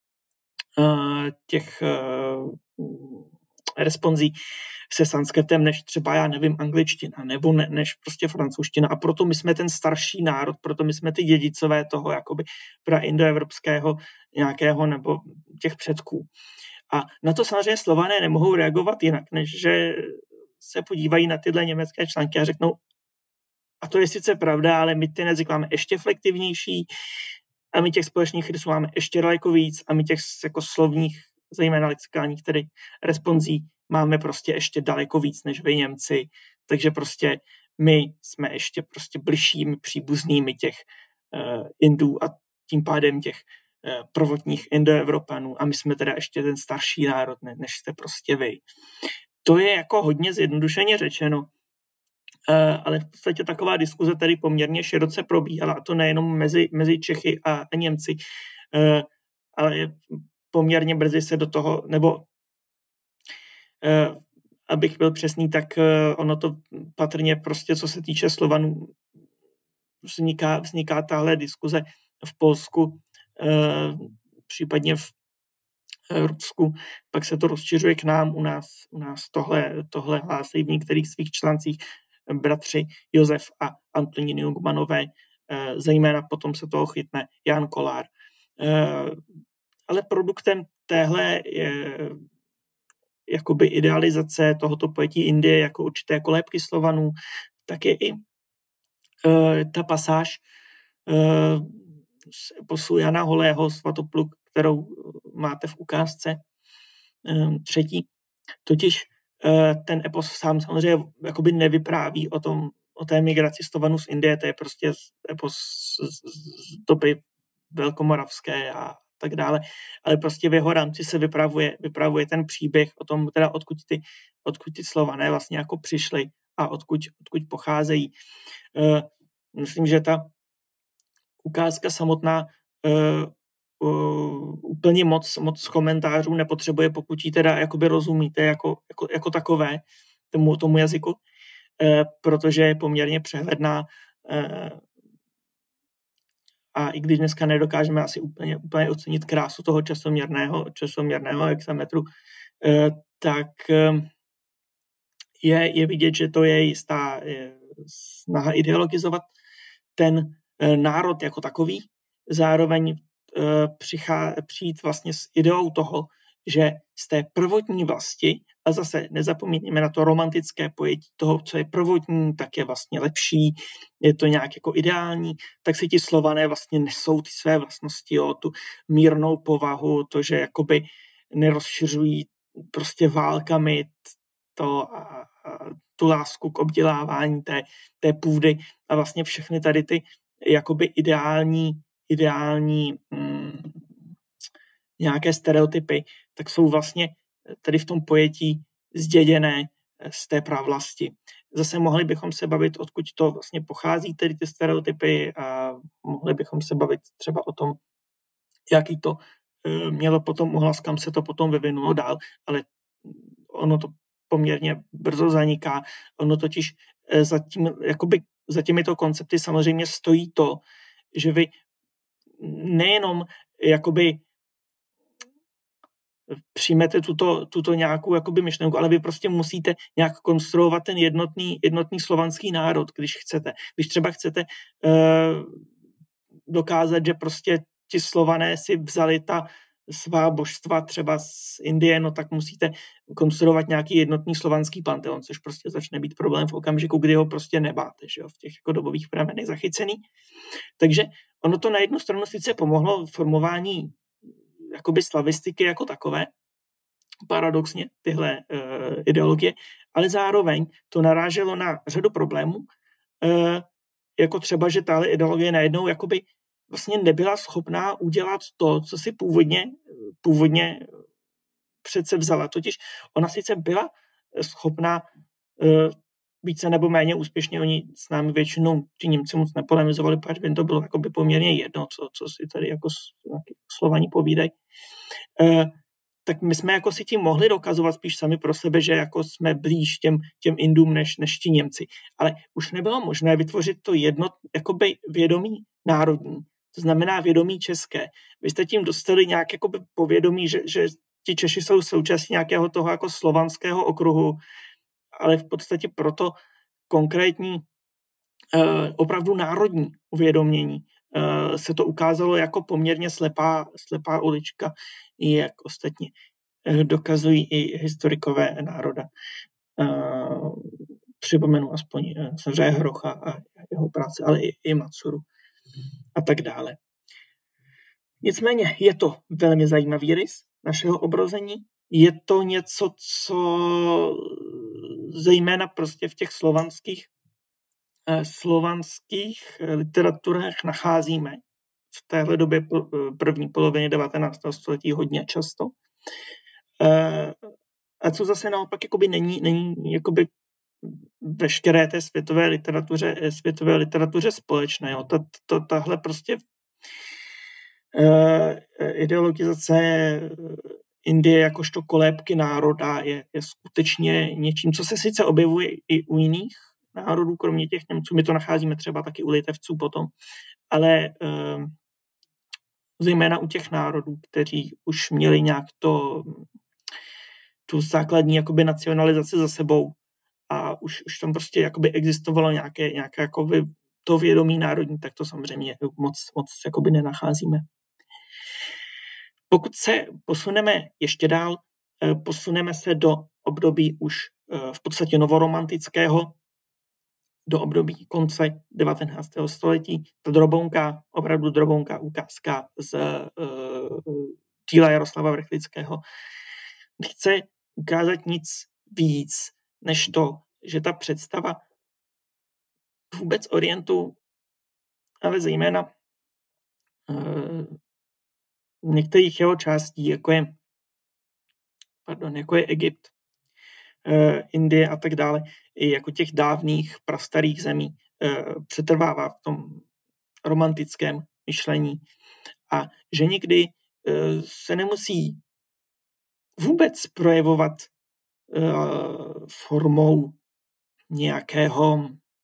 uh, těch uh, responsí se sanskrtem, než třeba, já nevím, angličtina, nebo ne, než prostě francouzština. A proto my jsme ten starší národ, proto my jsme ty dědicové toho jakoby praindoevropského nějakého nebo těch předků. A na to samozřejmě Slované nemohou reagovat jinak, než že se podívají na tyhle německé články a řeknou, a to je sice pravda, ale my ten jazyk máme ještě flektivnější a my těch společných rysů máme ještě daleko víc a my těch jako slovních, zejména lexikálních, tedy responsí, máme prostě ještě daleko víc než vy Němci, takže prostě my jsme ještě prostě bližšími příbuznými těch uh, Indů a tím pádem těch uh, prvotních Indoevropanů a my jsme teda ještě ten starší národ, ne, než jste prostě vy. To je jako hodně zjednodušeně řečeno, uh, ale v podstatě taková diskuze tady poměrně široce probíhala, a to nejenom mezi, mezi Čechy a, a Němci, uh, ale poměrně brzy se do toho, nebo uh, abych byl přesný, tak uh, ono to patrně prostě, co se týče Slovanů, vzniká, vzniká tahle diskuze v Polsku, uh, případně v Rusku, pak se to rozšiřuje k nám, u nás, u nás tohle, tohle hlásají v některých svých článcích bratři Josef a Antonín Jungmanové, uh, zejména potom se toho chytne Jan Kolár. Uh, ale produktem téhle je jakoby idealizace tohoto pojetí Indie jako určité kolébky Slovanů, tak je i uh, ta pasáž uh, z eposu Jana Holého Svatopluk, kterou máte v ukázce um, třetí. Totiž uh, ten epos sám samozřejmě jakoby nevypráví o tom, o té migraci Slovanů z Indie, to je prostě epos z, z doby velkomoravské a tak dále, ale prostě v jeho rámci se vypravuje, vypravuje ten příběh o tom, teda odkud ty, odkud ty Slované vlastně jako přišli a odkud, odkud pocházejí. Uh, myslím, že ta ukázka samotná uh, uh, úplně moc, moc komentářů nepotřebuje, pokud ji teda jakoby rozumíte jako, jako, jako takové tomu, tomu jazyku, uh, protože je poměrně přehledná. Uh, A i když dneska nedokážeme asi úplně, úplně ocenit krásu toho časoměrného, časoměrného hexametru, tak je, je vidět, že to je jistá je snaha ideologizovat ten národ jako takový, zároveň přichá, přijít vlastně s ideou toho, že z té prvotní vlasti, a zase nezapomínáme na to romantické pojetí toho, co je prvotní, tak je vlastně lepší, je to nějak jako ideální, tak si ti Slované vlastně nesou ty své vlastnosti, jo, tu mírnou povahu, to, že jakoby nerozšiřují prostě válkami to, a, a, tu lásku k obdělávání té, té půdy a vlastně všechny tady ty jakoby ideální, ideální mm, nějaké stereotypy, tak jsou vlastně tady v tom pojetí zděděné z té pravlasti. Zase mohli bychom se bavit, odkud to vlastně pochází, tedy ty stereotypy, a mohli bychom se bavit třeba o tom, jaký to mělo potom ohlas, kam se to potom vyvinulo dál, ale ono to poměrně brzo zaniká. Ono totiž za, tím, jakoby, za těmito koncepty samozřejmě stojí to, že vy nejenom jakoby přijmete tuto, tuto nějakou jakoby myšlenku, ale vy prostě musíte nějak konstruovat ten jednotný, jednotný slovanský národ, když chcete. Když třeba chcete uh, dokázat, že prostě ti Slované si vzali ta svá božstva třeba z Indie, no tak musíte konstruovat nějaký jednotný slovanský panteon, což prostě začne být problém v okamžiku, kdy ho prostě nebáte, že jo, v těch jako dobových pramenech zachycený. Takže ono to na jednu stranu sice pomohlo formování jakoby slavistiky jako takové, paradoxně tyhle uh, ideologie, ale zároveň to naráželo na řadu problémů, uh, jako třeba, že tahle ideologie najednou jakoby vlastně nebyla schopná udělat to, co si původně, původně přece vzala. Totiž ona sice byla schopná uh, více nebo méně úspěšně, oni s námi většinou ti Němci moc nepolemizovali, protože by to bylo jakoby poměrně jedno, co, co si tady jako Slovani povídají. Uh, tak my jsme jako si tím mohli dokazovat spíš sami pro sebe, že jako jsme blíž těm, těm Indům než, než ti Němci. Ale už nebylo možné vytvořit to jedno jakoby vědomí národní, to znamená vědomí české. Vy jste tím dostali nějak jakoby povědomí, že, že ti Češi jsou součástí nějakého toho jako slovanského okruhu, ale v podstatě proto konkrétní eh, opravdu národní uvědomění eh, se to ukázalo jako poměrně slepá, slepá ulička, jak ostatně eh, dokazují i historikové národa. Eh, připomenu aspoň eh, samozřejmě Hrocha a jeho práce, ale i, i Matsuru a tak dále. Nicméně je to velmi zajímavý rys našeho obrození. Je to něco, co zejména prostě v těch slovanských, eh, slovanských literaturách nacházíme v téhle době první polovině devatenáctého století hodně často. Eh, a co zase naopak jakoby není, není jakoby veškeré té světové literatuře, světové literatuře společné. Jo. Ta, ta, tahle prostě uh, ideologizace Indie jakožto kolébky národa je, je skutečně něčím, co se sice objevuje i u jiných národů, kromě těch Němců. My to nacházíme třeba taky u Litevců potom, ale uh, zejména u těch národů, kteří už měli nějak to, tu základní jakoby nacionalizaci za sebou, a už, už tam prostě jakoby existovalo nějaké, nějaké jakoby to vědomí národní, tak to samozřejmě moc, moc jakoby nenacházíme. Pokud se posuneme ještě dál, posuneme se do období už v podstatě novoromantického, do období konce devatenáctého století. Ta drobonká, opravdu drobonká ukázka z uh, díla Jaroslava Vrchlického nechce ukázat nic víc, než to, že ta představa vůbec Orientu, ale zejména uh, některých jeho částí, jako je, pardon, jako je Egypt, uh, Indie a tak dále, i jako těch dávných prastarých zemí, uh, přetrvává v tom romantickém myšlení a že někdy uh, se nemusí vůbec projevovat uh, formou nějakého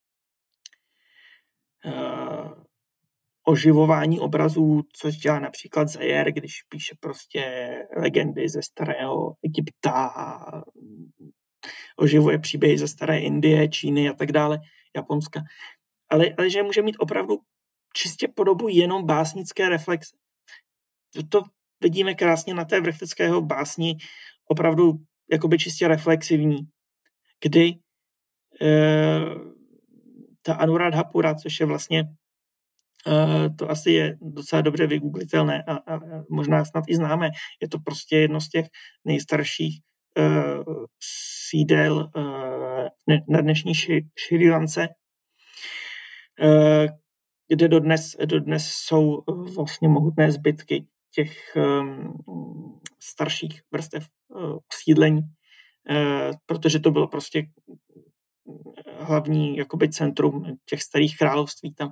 uh, oživování obrazů, což dělá například Zajer, když píše prostě legendy ze starého Egypta a oživuje příběhy ze staré Indie, Číny a tak dále, Japonska. Ale, ale že může mít opravdu čistě podobu jenom básnické reflexe. To vidíme krásně na té Vrchlického básni, opravdu jakoby čistě reflexivní, kdy uh, ta Anuradhapura, což je vlastně, uh, to asi je docela dobře vygooglitelné a, a možná snad i známe, je to prostě jedno z těch nejstarších uh, sídel uh, na dnešní Šrí Lance, uh, kde dodnes, dodnes jsou vlastně mohutné zbytky těch um, starších vrstev uh, osídlení protože to bylo prostě hlavní jakoby centrum těch starých království tam.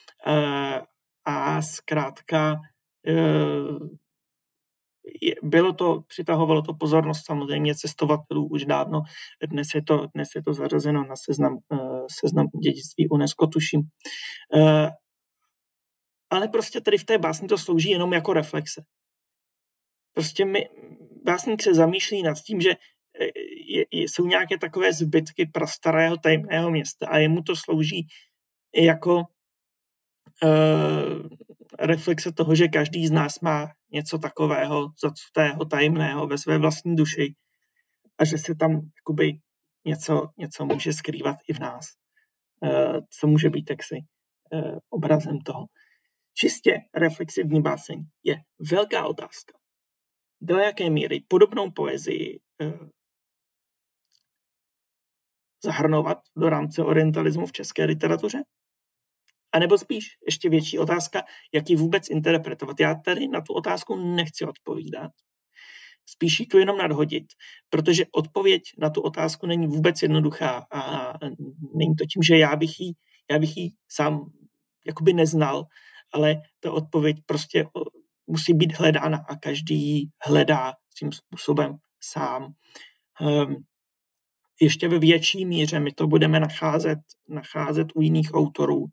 A zkrátka bylo to, přitahovalo to pozornost samozřejmě cestovatelů už dávno. Dnes je to, dnes je to zařazeno na seznam, seznam dědictví UNESCO, tuším. Ale prostě tady v té básni to slouží jenom jako reflexe. Prostě my, básník se zamýšlí nad tím, že je, jsou nějaké takové zbytky prastarého tajemného města a jemu to slouží jako uh, reflexe toho, že každý z nás má něco takového zacutého tajemného ve své vlastní duši a že se tam jakoby něco, něco může skrývat i v nás, uh, co může být jaksi uh, obrazem toho. Čistě reflexivní báseň je velká otázka. Do jaké míry podobnou poezii eh, zahrnovat do rámce orientalismu v české literatuře? A nebo spíš ještě větší otázka, jak ji vůbec interpretovat. Já tady na tu otázku nechci odpovídat. Spíš ji tu jenom nadhodit, protože odpověď na tu otázku není vůbec jednoduchá a není to tím, že já bych ji, já bych ji sám jakoby neznal, ale ta odpověď prostě musí být hledána a každý ji hledá tím způsobem sám. Um, ještě ve větší míře my to budeme nacházet, nacházet u jiných autorů.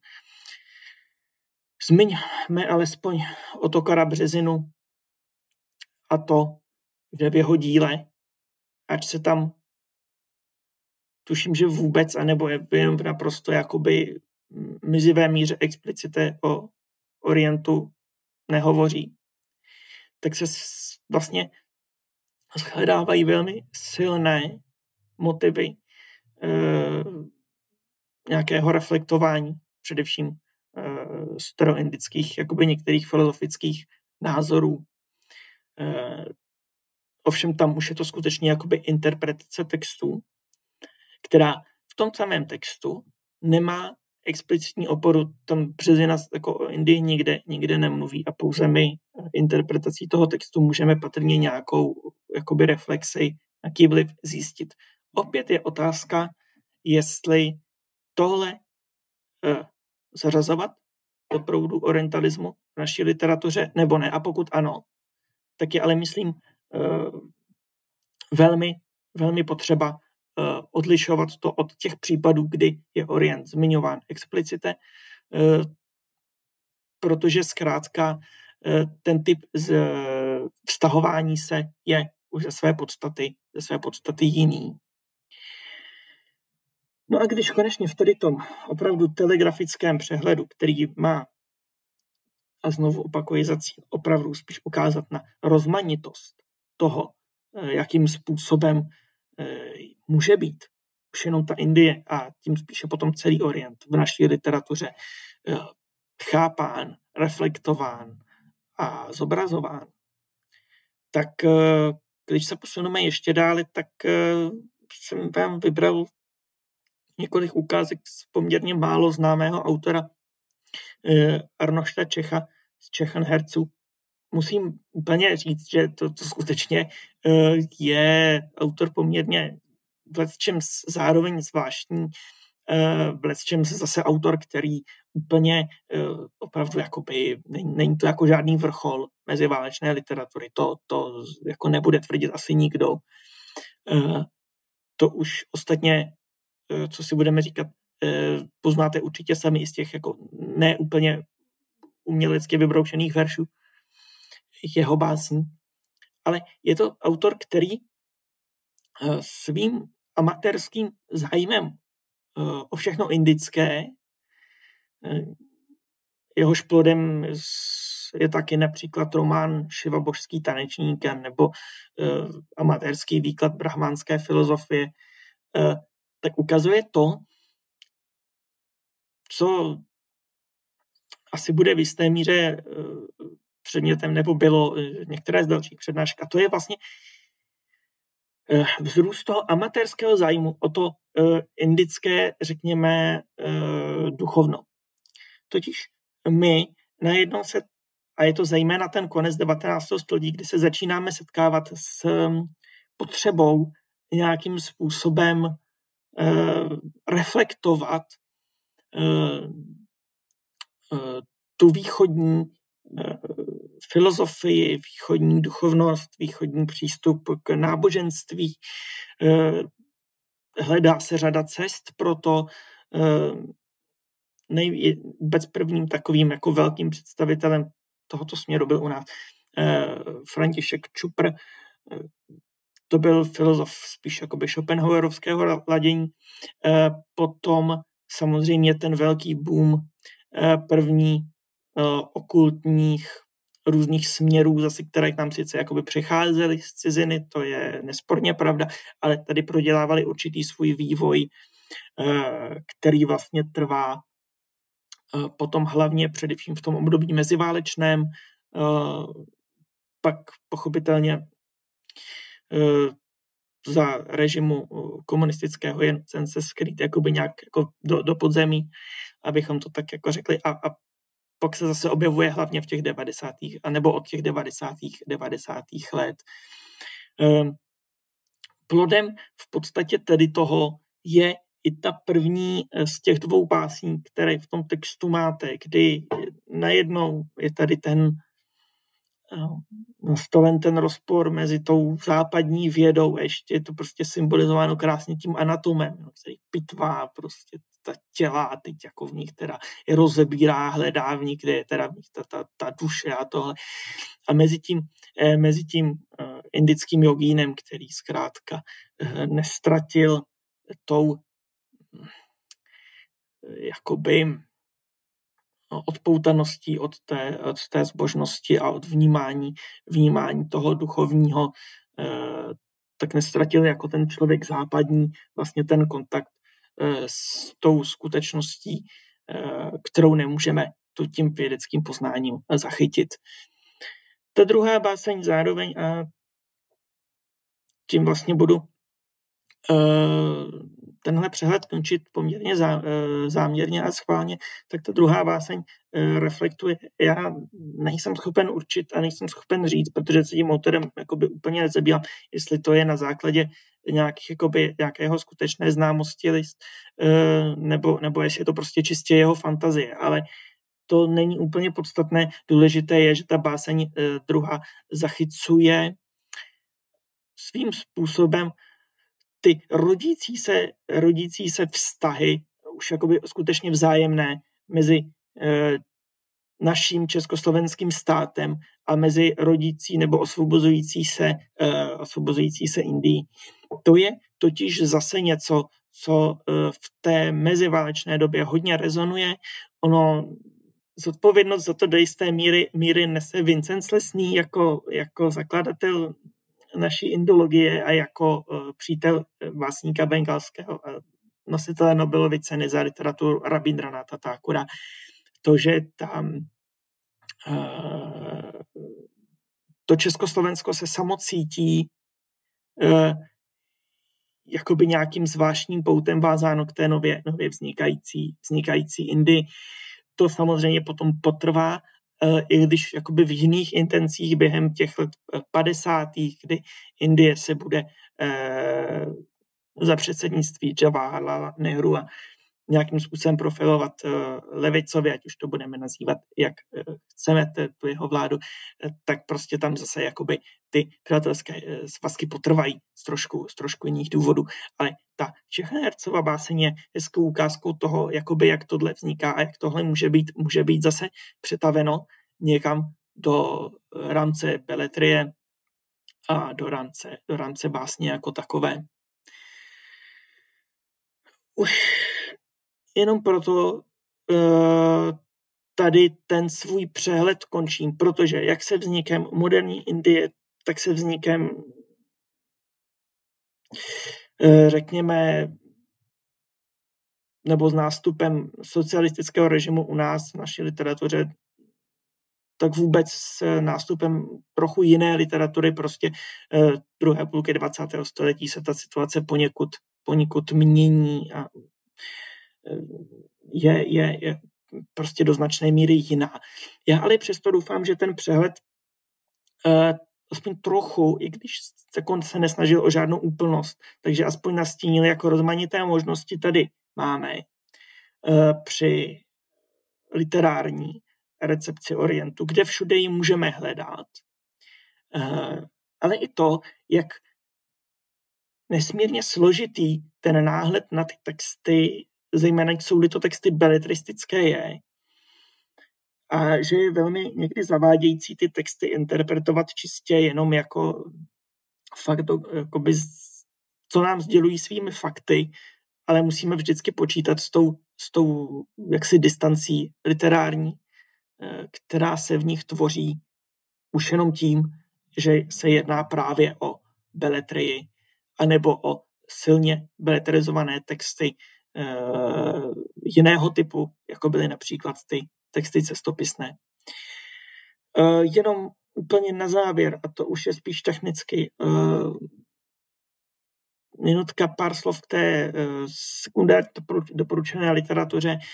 Zmiňme alespoň Ottokara Březinu a to, že v jeho díle, ať se tam tuším, že vůbec, anebo je jen naprosto jakoby mizivé míře explicité o Orientu nehovoří, tak se vlastně shledávají velmi silné motivy e, nějakého reflektování, především e, staroindických, jakoby některých filozofických názorů. E, ovšem tam už je to skutečně jakoby interpretace textů, která v tom samém textu nemá explicitní oporu, tam Březina jako o Indii nikde, nikde nemluví a pouze my interpretací toho textu můžeme patrně nějakou jakoby reflexi, nějaký vliv zjistit. Opět je otázka, jestli tohle eh, zařazovat do proudu orientalismu v naší literatuře, nebo ne. A pokud ano, tak je ale, myslím, eh, velmi, velmi potřeba eh, odlišovat to od těch případů, kdy je Orient zmiňován explicite, eh, protože zkrátka eh, ten typ z, eh, vztahování se je už ze své podstaty, ze své podstaty jiný. No a když konečně v tady tom opravdu telegrafickém přehledu, který má, a znovu opakuji za cíl, opravdu spíš ukázat na rozmanitost toho, jakým způsobem může být už jenom ta Indie a tím spíše potom celý Orient v naší literatuře chápán, reflektován a zobrazován, tak když se posuneme ještě dále, tak jsem vám vybral několik ukázek z poměrně málo známého autora eh, Arnošta Čecha z Čechenherců. Musím úplně říct, že to, to skutečně eh, je autor poměrně v lecčem zároveň zvláštní, eh, v lecčem zase autor, který úplně eh, opravdu jakoby, není, není to jako žádný vrchol meziválečné literatury. To, to jako nebude tvrdit asi nikdo. Eh, to už ostatně co si budeme říkat, poznáte určitě sami z těch jako neúplně umělecky vybroušených veršů jeho básní. Ale je to autor, který svým amatérským zájmem o všechno indické, jehož plodem je taky například román Šiva božský tanečníkem nebo amatérský výklad brahmánské filozofie, tak ukazuje to, co asi bude v jisté míře předmětem nebo bylo některé z dalších přednášek. A to je vlastně vzrůst toho amatérského zájmu o to indické, řekněme, duchovno. Totiž my najednou se, a je to zejména ten konec devatenáctého století, kdy se začínáme setkávat s potřebou nějakým způsobem uh, reflektovat uh, uh, tu východní uh, filozofii, východní duchovnost, východní přístup k náboženství. Uh, hledá se řada cest pro to. Uh, nej, vůbec prvním takovým jako velkým představitelem tohoto směru byl u nás uh, František Čupr. Uh, to byl filozof spíš jakoby Schopenhauerovského ladění. Uh, potom samozřejmě ten velký boom uh, první uh, okultních různých směrů, zase které k nám sice jakoby přicházely z ciziny, to je nesporně pravda, ale tady prodělávali určitý svůj vývoj, uh, který vlastně trvá potom hlavně především v tom období meziválečném, pak pochopitelně za režimu komunistického jen se skrýt jakoby nějak jako do, do podzemí, abychom to tak jako řekli, a, a pak se zase objevuje hlavně v těch devadesátých anebo od těch devadesátých let. Plodem v podstatě tedy toho je i ta první z těch dvou básní, které v tom textu máte, kdy najednou je tady ten nastolen ten rozpor mezi tou západní vědou, ještě je to prostě symbolizováno krásně tím anatomem, který pitvá prostě ta těla a teď jako v nich teda je rozebírá, hledá v nich, kde je teda v nich ta, ta, ta duše a tohle. A mezi tím, mezi tím indickým jogínem, který zkrátka nestratil tou jakoby odpoutaností od té, od té zbožnosti a od vnímání, vnímání toho duchovního, eh, tak nestratil jako ten člověk západní vlastně ten kontakt eh, s tou skutečností, eh, kterou nemůžeme tu tím vědeckým poznáním zachytit. Ta druhá báseň zároveň, a tím vlastně budu eh, tenhle přehled končit poměrně zá, záměrně a schválně, tak ta druhá báseň reflektuje. Já nejsem schopen určit a nejsem schopen říct, protože se tím autorem jakoby úplně nezabývám, jestli to je na základě nějakých, jakoby, nějakého skutečné známosti list, nebo, nebo jestli je to prostě čistě jeho fantazie, ale to není úplně podstatné. Důležité je, že ta báseň druhá zachycuje svým způsobem ty rodící se, rodící se vztahy, už jakoby skutečně vzájemné, mezi e, naším československým státem a mezi rodící nebo osvobozující se, e, osvobozující se Indií. To je totiž zase něco, co e, v té meziválečné době hodně rezonuje. Ono zodpovědnost za to do jisté míry, míry nese Vincent Slesný jako, jako zakladatel naší indologie a jako uh, přítel básníka bengalského uh, nositele Nobelovy ceny za literaturu Rabindranatha Thakura. To, že tam uh, to Československo se samo cítí uh, jakoby nějakým zvláštním poutem vázáno k té nově, nově vznikající, vznikající Indii. To samozřejmě potom potrvá, i když jakoby v jiných intencích během těch let padesátých, kdy Indie se bude eh, za předsednictví Jawaharlala Nehru a nějakým způsobem profilovat eh, levicově, ať už to budeme nazývat, jak eh, chceme t- tu jeho vládu, eh, tak prostě tam zase jakoby ty přátelské eh, svazky potrvají z trošku, z trošku jiných důvodů. Ale ta Čechnercova báseň je hezkou ukázkou toho, jakoby jak tohle vzniká a jak tohle může být, může být zase přetaveno někam do rámce beletrie a do rámce, do rámce básně jako takové. Už jenom proto uh, tady ten svůj přehled končím, protože jak se vznikem moderní Indie, tak se vznikem uh, řekněme nebo s nástupem socialistického režimu u nás v naší literatuře, tak vůbec s nástupem trochu jiné literatury, prostě uh, druhé půlky dvacátého století se ta situace poněkud, poněkud mění a Je, je, je prostě do značné míry jiná. Já ale přesto doufám, že ten přehled uh, aspoň trochu, i když se nesnažil o žádnou úplnost, takže aspoň nastínil, jako rozmanité možnosti tady máme při literární recepci Orientu, kde všude ji můžeme hledat. Ale i to, jak nesmírně složitý ten náhled na ty texty, zejména jsou-li to texty beletristické, je. A že je velmi někdy zavádějící ty texty interpretovat čistě jenom jako fakt, jakoby, co nám sdělují svými fakty, ale musíme vždycky počítat s tou, s tou jaksi distancí literární, která se v nich tvoří už jenom tím, že se jedná právě o beletrii, anebo o silně beletrizované texty e, jiného typu, jako byly například ty texty cestopisné. E, jenom úplně na závěr, a to už je spíš technicky, e, minutka, pár slov k té e, sekundární doporučené literatuře. E,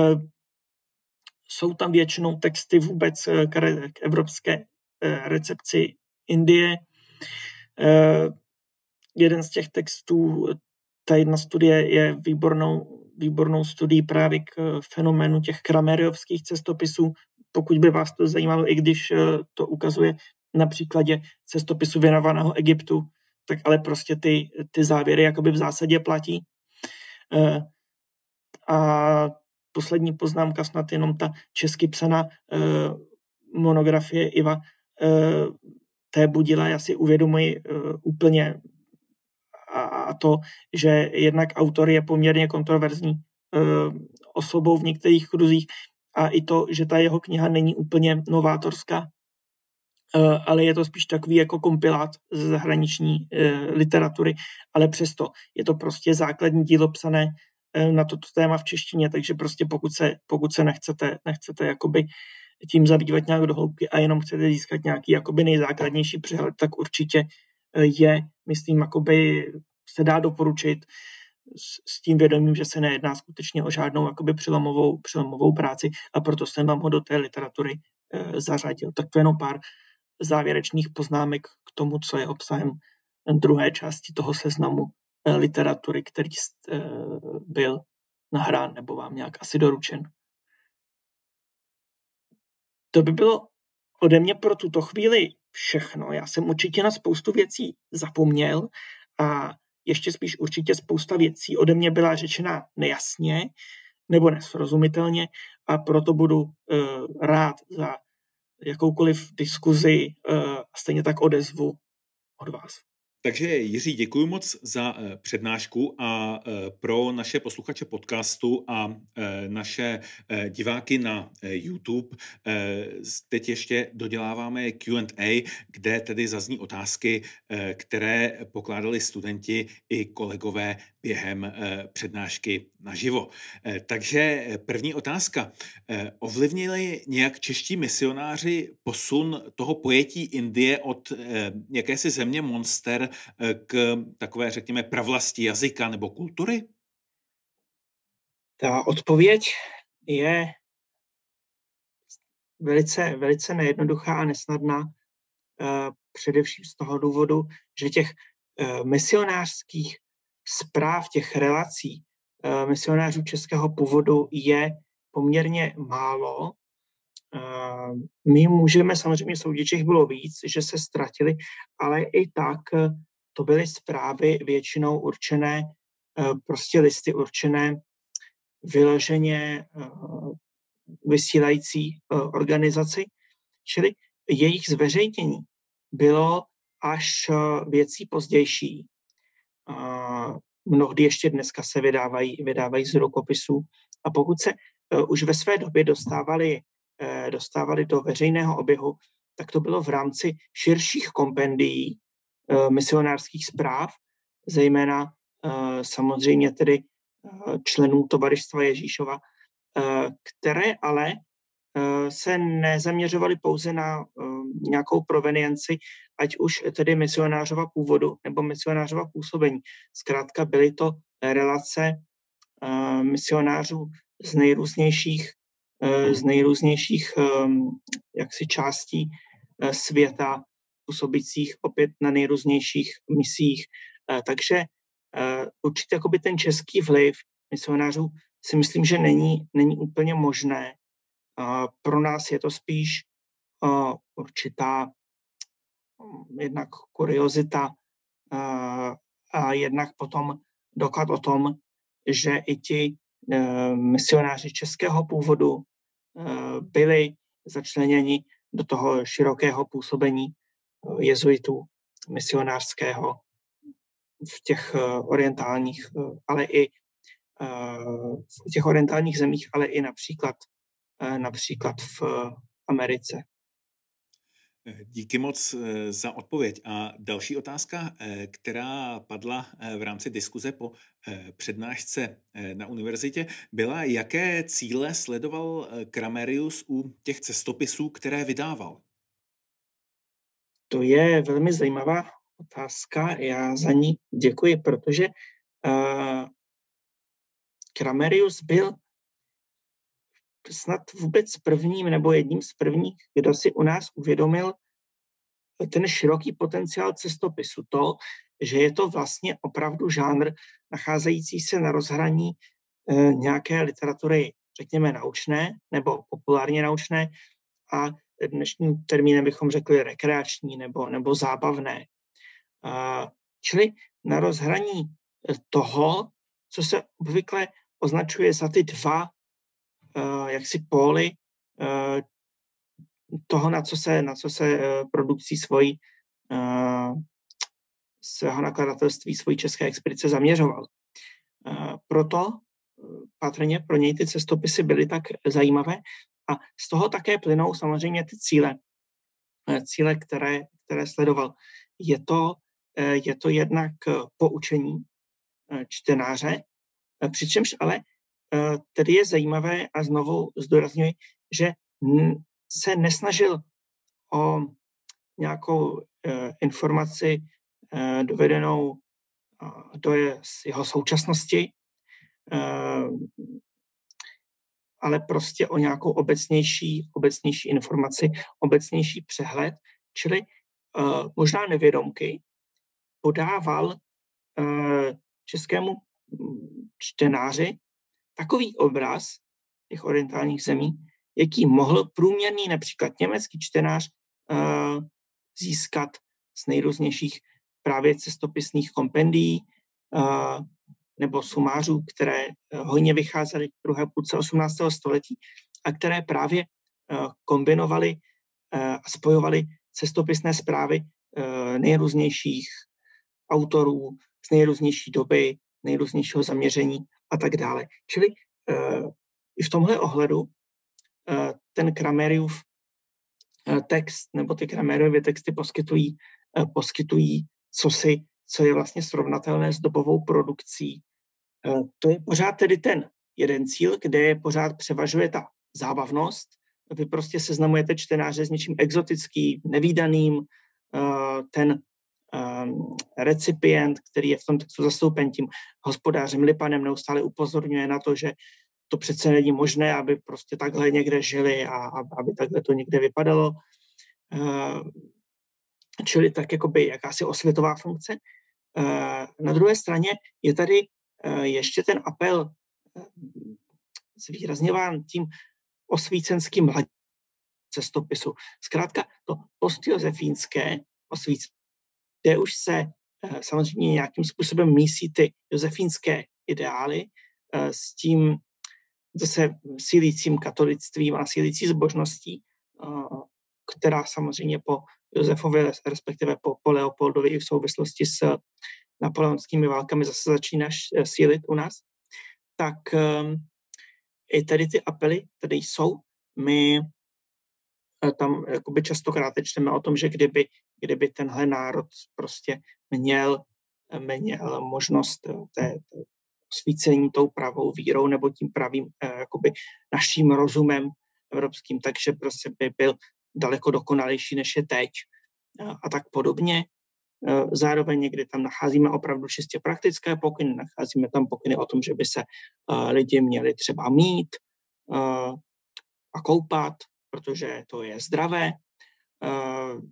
jsou tam většinou texty vůbec k, k evropské e, recepci Indie. E, jeden z těch textů, ta jedna studie je výbornou, výbornou studií právě k fenoménu těch kramériovských cestopisů, pokud by vás to zajímalo, i když to ukazuje na příkladě cestopisu věnovaného Egyptu, tak ale prostě ty, ty závěry jakoby v zásadě platí. E, a poslední poznámka, snad jenom ta česky psaná e, monografie Iva e, té Budila, já si uvědomuji e, úplně a to, že jednak autor je poměrně kontroverzní uh, osobou v některých kruzích a i to, že ta jeho kniha není úplně novátorská, uh, ale je to spíš takový jako kompilát z zahraniční uh, literatury, ale přesto je to prostě základní dílo psané uh, na toto téma v češtině, takže prostě pokud se, pokud se nechcete, nechcete jakoby tím zabývat nějak do hloubky a jenom chcete získat nějaký jakoby nejzákladnější přehled, tak určitě je, myslím, jakoby se dá doporučit s, s tím vědomím, že se nejedná skutečně o žádnou jakoby přelomovou, přelomovou práci a proto jsem vám ho do té literatury e, zařadil. Tak to jenom pár závěrečných poznámek k tomu, co je obsahem druhé části toho seznamu e, literatury, který e, byl nahrán nebo vám nějak asi doručen. To by bylo ode mě pro tuto chvíli všechno. Já jsem určitě na spoustu věcí zapomněl a ještě spíš určitě spousta věcí ode mě byla řečena nejasně nebo nesrozumitelně a proto budu uh, rád za jakoukoliv diskuzi uh, a stejně tak odezvu od vás. Takže Jiří, děkuji moc za přednášku a pro naše posluchače podcastu a naše diváky na YouTube teď ještě doděláváme Q and A, kde tedy zazní otázky, které pokládali studenti i kolegové během přednášky naživo. Takže první otázka. Ovlivnili nějak čeští misionáři posun toho pojetí Indie od jakési země monster k takové, řekněme, pravlasti jazyka nebo kultury? Ta odpověď je velice, velice nejednoduchá a nesnadná, především z toho důvodu, že těch misionářských zpráv, těch relací misionářů českého původu je poměrně málo. My můžeme samozřejmě soudit, že jich bylo víc, že se ztratili, ale i tak to byly zprávy většinou určené, prostě listy určené vyloženě vysílající organizaci, čili jejich zveřejnění bylo až věcí pozdější. Mnohdy ještě dneska se vydávají, vydávají z rukopisů a pokud se už ve své době dostávali, dostávali do veřejného oběhu, tak to bylo v rámci širších kompendií misionářských zpráv, zejména samozřejmě tedy členů Tovaristva Ježíšova, které ale se nezaměřovaly pouze na nějakou provenienci, ať už tedy misionářova původu nebo misionářova působení. Zkrátka byly to relace misionářů z nejrůznějších, z nejrůznějších jaksi částí světa, působících opět na nejrůznějších misích. Takže určitě jakoby ten český vliv misionářů si myslím, že není, není úplně možné. Pro nás je to spíš určitá jednak kuriozita a jednak potom doklad o tom, že i ti misionáři českého původu byli začleněni do toho širokého působení jezuitů misionářského v těch orientálních, ale i v těch orientálních zemích, ale i například, například v Americe. Díky moc za odpověď. A další otázka, která padla v rámci diskuze po přednášce na univerzitě, byla, jaké cíle sledoval Kramerius u těch cestopisů, které vydával? To je velmi zajímavá otázka. Já za ní děkuji, protože uh, Kramerius byl snad vůbec prvním nebo jedním z prvních, kdo si u nás uvědomil ten široký potenciál cestopisu. To, že je to vlastně opravdu žánr nacházející se na rozhraní eh, nějaké literatury, řekněme, naučné nebo populárně naučné a dnešním termínem bychom řekli rekreační nebo, nebo zábavné. Uh, čili na rozhraní toho, co se obvykle označuje za ty dva uh, jaksi póly uh, toho, na co se, na co se uh, produkcí svojí uh, svého nakladatelství, svojí české expedice zaměřoval. Uh, proto uh, patrně pro něj ty cestopisy byly tak zajímavé a z toho také plynou samozřejmě ty cíle, uh, cíle, které, které sledoval. Je to, uh, je to jednak uh, poučení uh, čtenáře, uh, přičemž ale uh, tedy je zajímavé a znovu zdůrazňuji, že n- se nesnažil o nějakou uh, informaci uh, dovedenou uh, do je, jeho současnosti, uh, ale prostě o nějakou obecnější, obecnější informaci, obecnější přehled, čili uh, možná nevědomky podával uh, českému čtenáři takový obraz těch orientálních zemí, jaký mohl průměrný například německý čtenář uh, získat z nejrůznějších právě cestopisných kompendií uh, nebo sumářů, které uh, hojně vycházely v druhé půlce osmnáctého století a které právě uh, kombinovaly uh, a spojovaly cestopisné zprávy uh, nejrůznějších autorů z nejrůznější doby, nejrůznějšího zaměření a tak dále. Čili uh, i v tomhle ohledu uh, ten Krameriův uh, text nebo ty Krameriovy texty poskytují, uh, poskytují cosi, co je vlastně srovnatelné s dobovou produkcí. Uh, to je pořád tedy ten jeden cíl, kde je pořád převažuje ta zábavnost. Vy prostě seznamujete čtenáře s něčím exotickým, nevídaným, uh, ten Um, recipient, který je v tom textu zastoupen tím hospodářem Lipanem, neustále upozorňuje na to, že to přece není možné, aby prostě takhle někde žili a, a aby takhle to někde vypadalo. Uh, čili tak jakoby jakási osvětová funkce. Uh, na druhé straně je tady uh, ještě ten apel uh, zvýrazňován tím osvícenským hladem cestopisu. Zkrátka to postjosefínské osvícení, kde už se samozřejmě nějakým způsobem mísí ty josefínské ideály s tím zase sílícím katolictvím a sílící zbožností, která samozřejmě po Josefovi, respektive po, po Leopoldovi v souvislosti s napoleonskými válkami zase začíná sílit u nás, tak i tady ty apely tady jsou. My tam jakoby častokrát čteme o tom, že kdyby, kdyby tenhle národ prostě měl, měl možnost té, té osvícení tou pravou vírou nebo tím pravým jakoby naším rozumem evropským, takže prostě by byl daleko dokonalejší, než je teď a tak podobně. Zároveň někdy tam nacházíme opravdu čistě praktické pokyny, nacházíme tam pokyny o tom, že by se lidi měli třeba mít a koupat, protože to je zdravé.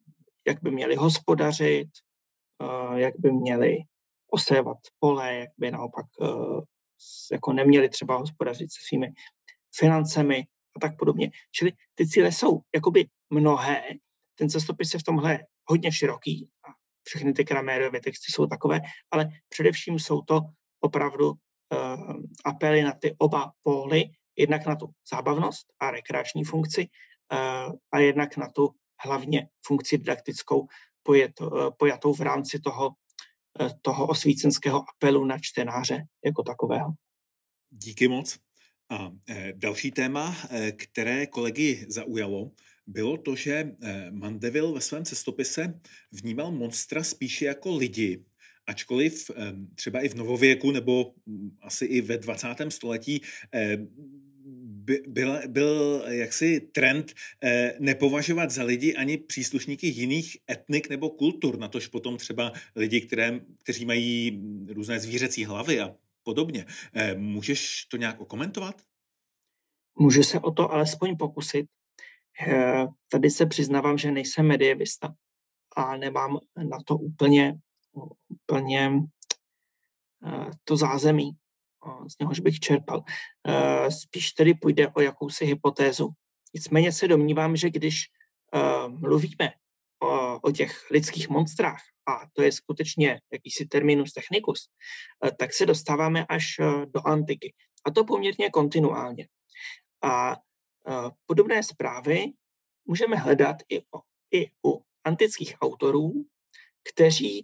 jak by měli hospodařit, jak by měli osévat pole, jak by naopak jako neměli třeba hospodařit se svými financemi a tak podobně. Čili ty cíle jsou jakoby mnohé. Ten cestopis je v tomhle hodně široký a všechny ty Kramérovy texty jsou takové, ale především jsou to opravdu uh, apely na ty oba póly, jednak na tu zábavnost a rekreační funkci uh, a jednak na tu hlavně funkci didaktickou pojet, uh, pojatou v rámci toho, uh, toho osvícenského apelu na čtenáře jako takového. Díky moc. A e, další téma, e, které kolegy zaujalo, bylo to, že e, Mandeville ve svém cestopise vnímal monstra spíše jako lidi, ačkoliv e, třeba i v novověku nebo m, asi i ve dvacátém století e, by, byl, byl jaksi trend e, nepovažovat za lidi ani příslušníky jiných etnik nebo kultur, natož potom třeba lidi, které, kteří mají různé zvířecí hlavy a podobně. Můžeš to nějak okomentovat? Můžu se o to alespoň pokusit. Tady se přiznávám, že nejsem medievista a nemám na to úplně, úplně to zázemí, z něhož bych čerpal. Spíš tedy půjde o jakousi hypotézu. Nicméně se domnívám, že když mluvíme o, o těch lidských monstrách, a to je skutečně jakýsi terminus technicus, tak se dostáváme až do antiky. A to poměrně kontinuálně. A podobné zprávy můžeme hledat i, o, i u antických autorů, kteří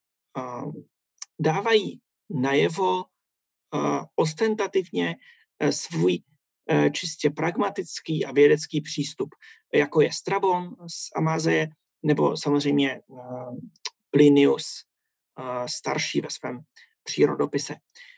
dávají najevo ostentativně svůj čistě pragmatický a vědecký přístup, jako je Strabon z Amázeje, nebo samozřejmě Plinius starší ve svém přírodopise.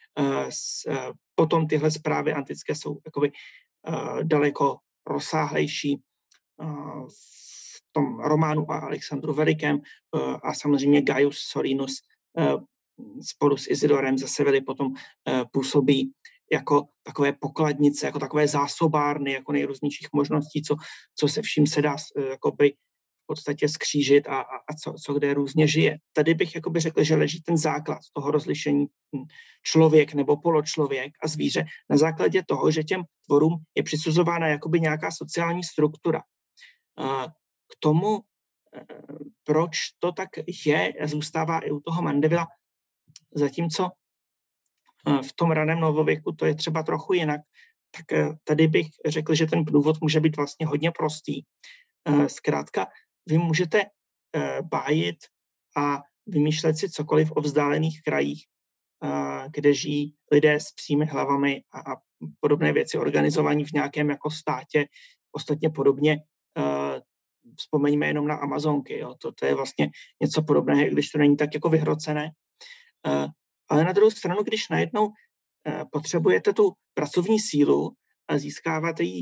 Potom tyhle zprávy antické jsou jakoby daleko rozsáhlejší v tom románu o Alexandru Velikém a samozřejmě Gaius Sorinus spolu s Izidorem ze Sevily potom působí jako takové pokladnice, jako takové zásobárny, jako nejrůznějších možností, co, co se vším se dá jakoby v podstatě skřížit a, a, a co, co kde různě žije. Tady bych jakoby řekl, že leží ten základ toho rozlišení člověk nebo poločlověk a zvíře na základě toho, že těm tvorům je přisuzována jakoby nějaká sociální struktura. K tomu, proč to tak je, zůstává i u toho Mandevilla, zatímco v tom raném novověku to je třeba trochu jinak, tak tady bych řekl, že ten důvod může být vlastně hodně prostý. Zkrátka, vy můžete bájit a vymýšlet si cokoliv o vzdálených krajích, kde žijí lidé s psími hlavami a, a podobné věci, organizovaní v nějakém jako státě, ostatně podobně. Vzpomeňme jenom na Amazonky, jo. To, to je vlastně něco podobného, když to není tak jako vyhrocené. Ale na druhou stranu, když najednou potřebujete tu pracovní sílu a získáváte ji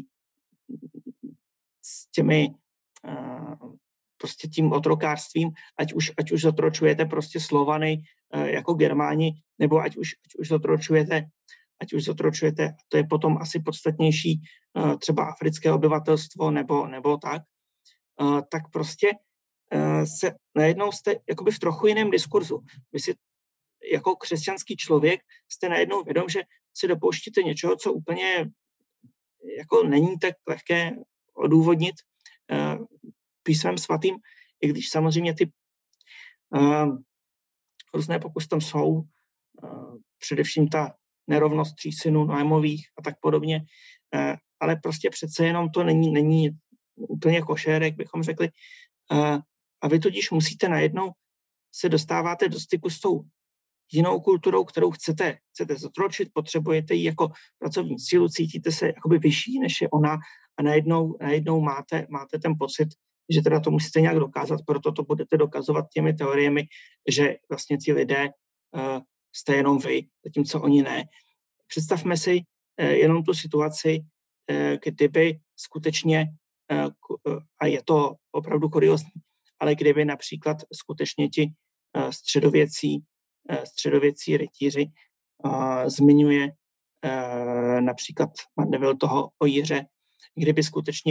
s těmi prostě tím otrokářstvím, ať už, ať už zotročujete prostě Slovany jako Germáni, nebo ať už, ať už zotročujete, ať už zotročujete, to je potom asi podstatnější, třeba africké obyvatelstvo, nebo, nebo tak, tak prostě se najednou jste jakoby v trochu jiném diskurzu. Vy si jako křesťanský člověk jste najednou vědom, že si dopouštíte něčeho, co úplně jako není tak lehké odůvodnit uh, písmem svatým, i když samozřejmě ty uh, různé pokusy tam jsou, uh, především ta nerovnost tří synů Noémových a tak podobně, uh, ale prostě přece jenom to není, není úplně košer, jak bychom řekli. Uh, a vy tudíž musíte najednou se dostáváte do styku s tou jinou kulturou, kterou chcete, chcete zotročit, potřebujete ji jako pracovní sílu, cítíte se jakoby vyšší, než je ona a najednou, najednou máte, máte ten pocit, že teda to musíte nějak dokázat, proto to budete dokazovat těmi teoriemi, že vlastně ti lidé uh, jste jenom vy, zatímco oni ne. Představme si uh, jenom tu situaci, uh, kdyby skutečně, uh, a je to opravdu kuriózní, ale kdyby například skutečně ti uh, středověcí středověcí rytíři uh, zmiňuje uh, například Mandeville toho o Jiře, kdyby skutečně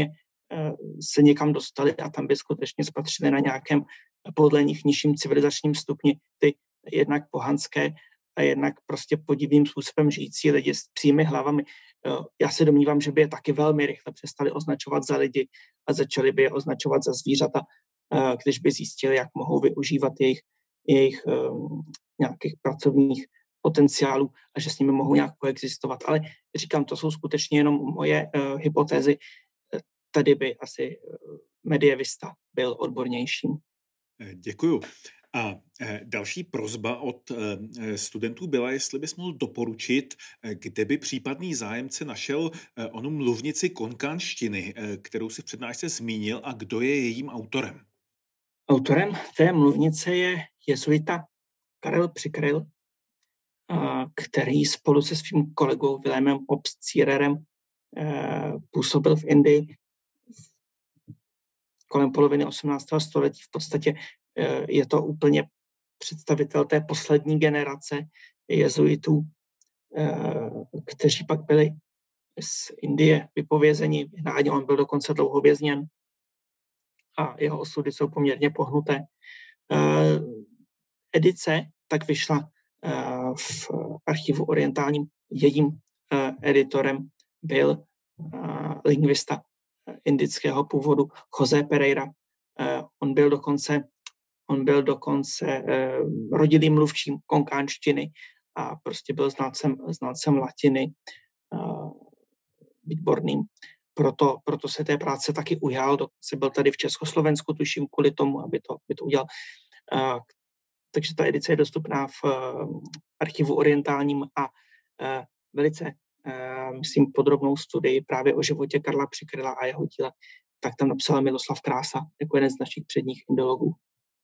se někam dostali a tam by skutečně spatřili na nějakém podle nich nižším civilizačním stupni ty jednak pohanské a jednak prostě podivným způsobem žijící lidi s přímými hlavami. Já se domnívám, že by je taky velmi rychle přestali označovat za lidi a začali by je označovat za zvířata, když by zjistili, jak mohou využívat jejich, jejich nějakých pracovních potenciálů a že s nimi mohou nějak koexistovat. Ale říkám, to jsou skutečně jenom moje uh, hypotézy. Tady by asi medievista byl odbornějším. Děkuju. A další prosba od studentů byla, jestli bys mohl doporučit, kde by případný zájemce našel onu mluvnici konkánštiny, kterou si v přednášce zmínil, a kdo je jejím autorem? Autorem té mluvnice je jezuita Karel Přikryl, který spolu se svým kolegou Vilémem Obstciererem působil v Indii kolem poloviny osmnáctého století. V podstatě je to úplně představitel té poslední generace jezuitů, kteří pak byli z Indie vypovězeni. On byl dokonce dlouho vězněn a jeho osudy jsou poměrně pohnuté. Edice tak vyšla v archivu orientálním. Jejím editorem byl lingvista indického původu José Pereira. On byl dokonce, on byl dokonce rodilým mluvčím konkánštiny a prostě byl znalcem, znalcem latiny, výborným. Proto, proto se té práce taky ujal. Dokonce byl tady v Československu, tuším, kvůli tomu, aby to, aby to udělal. Takže ta edice je dostupná v archivu orientálním a velice, myslím, podrobnou studii právě o životě Karla Přikryla a jeho díle, tak tam napsal Miloslav Krása jako jeden z našich předních indologů.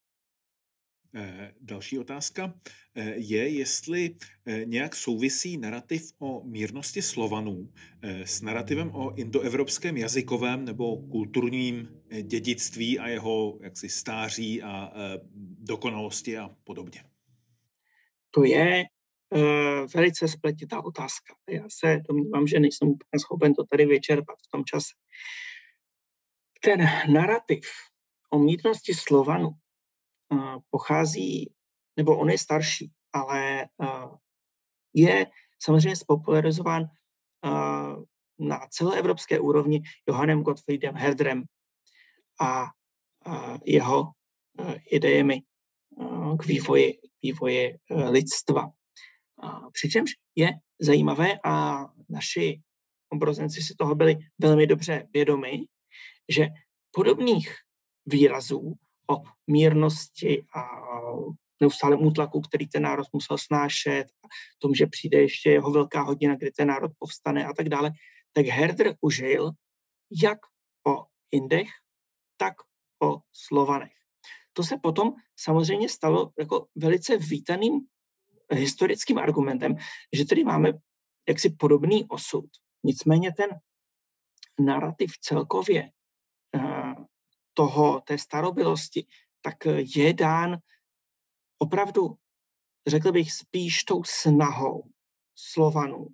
Další otázka je, jestli nějak souvisí narrativ o mírnosti Slovanů s narrativem o indoevropském jazykovém nebo kulturním dědictví a jeho jaksi stáří a dokonalosti a podobně. To je uh, velice spletitá otázka. Já se domnívám, že nejsem úplně schopen to tady vyčerpat v tom čase. Ten narrativ o mírnosti Slovanů uh, pochází, nebo on je starší, ale uh, je samozřejmě spopularizován uh, na celoevropské úrovni Johannem Gottfriedem Herderem a uh, jeho uh, idejemi uh, k vývoji, k vývoji uh, lidstva. Uh, přičemž je zajímavé a naši obrozenci si toho byli velmi dobře vědomi, že podobných výrazů o mírnosti a neustálém útlaku, který ten národ musel snášet, a tom, že přijde ještě jeho velká hodina, kdy ten národ povstane a tak dále, tak Herder užil jak o Indech, tak o Slovanech. To se potom samozřejmě stalo jako velice vítaným historickým argumentem, že tedy máme jaksi podobný osud. Nicméně ten narrativ celkově toho, té starobylosti, tak je dán opravdu, řekl bych, spíš tou snahou Slovanů.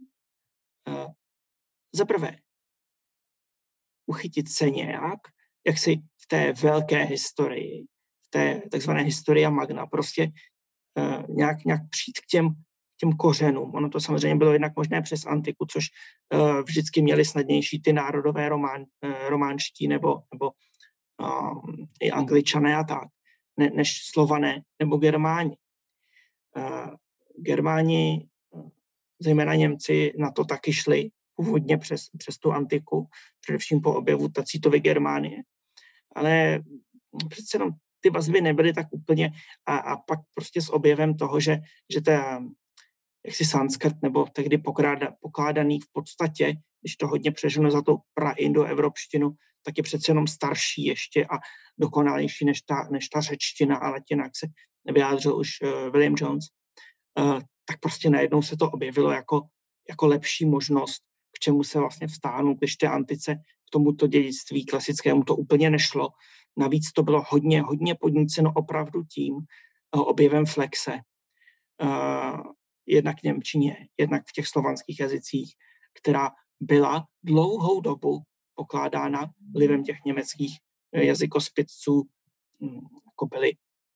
Za prvé, uchytit se nějak, jak si v té velké historii, v té takzvané historia magna, prostě uh, nějak, nějak přijít k těm, k těm kořenům. Ono to samozřejmě bylo jednak možné přes antiku, což uh, vždycky měli snadnější ty národové román, uh, románští nebo, nebo um, i Angličané a tak, ne, než Slované nebo Germáni. Uh, Germáni, uh, zejména Němci, na to taky šli původně přes, přes tu antiku, především po objevu Tacitovy Germánie. Ale přece jenom ty vazby nebyly tak úplně a, a pak prostě s objevem toho, že, že ta jaksi sanskrt nebo tehdy pokráda, pokládaný v podstatě, když to hodně přeženo za tu praindoevropštinu, tak je přece jenom starší ještě a dokonalejší než ta, než ta řečtina a latina, jak se vyjádřil už uh, William Jones. Uh, tak prostě najednou se to objevilo jako, jako lepší možnost, k čemu se vlastně vztáhnout, když té antice k tomuto dědictví klasickému to úplně nešlo. Navíc to bylo hodně, hodně podníceno opravdu tím uh, objevem flexe. Uh, jednak v němčině, jednak v těch slovanských jazycích, která byla dlouhou dobu pokládána vlivem těch německých jazykospitců, jako byli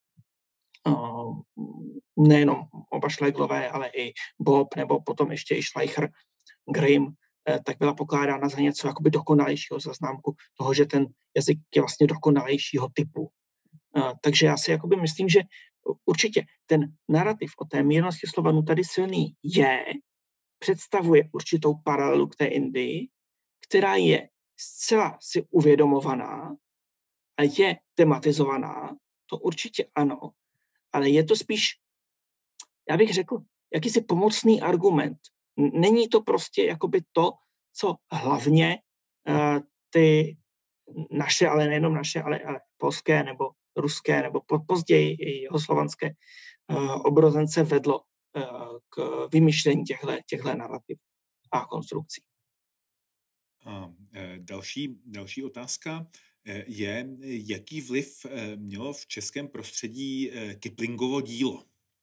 nejenom oba Schlegelové, ale i Bob, nebo potom ještě i Schleicher, Grimm, tak byla pokládána za něco jakoby dokonalejšího, za známku toho, že ten jazyk je vlastně dokonalejšího typu. Takže já si jakoby myslím, že určitě ten narrativ o té mírnosti Slovanů tady silný je, představuje určitou paralelu k té Indii, která je zcela si uvědomovaná a je tematizovaná, to určitě ano, ale je to spíš, já bych řekl, jakýsi pomocný argument. Není to prostě jakoby to, co hlavně uh, ty naše, ale nejenom naše, ale, ale polské nebo ruské nebo později i jihoslovanské uh, obrozence vedlo uh, k vymýšlení těchto narrativů a konstrukcí. A další, další otázka je, jaký vliv mělo v českém prostředí Kiplingovo dílo?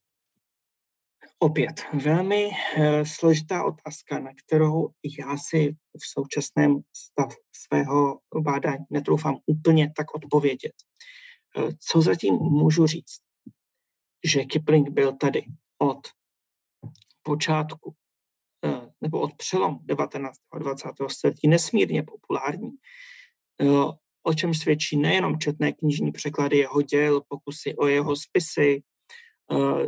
Opět velmi uh, složitá otázka, na kterou já si v současném stavu svého bádání netroufám úplně tak odpovědět. Uh, co zatím můžu říct? Že Kipling byl tady od počátku uh, nebo od přelomu devatenáctého a dvacátého století nesmírně populární, uh, o čem svědčí nejenom četné knižní překlady jeho děl, pokusy o jeho spisy, uh,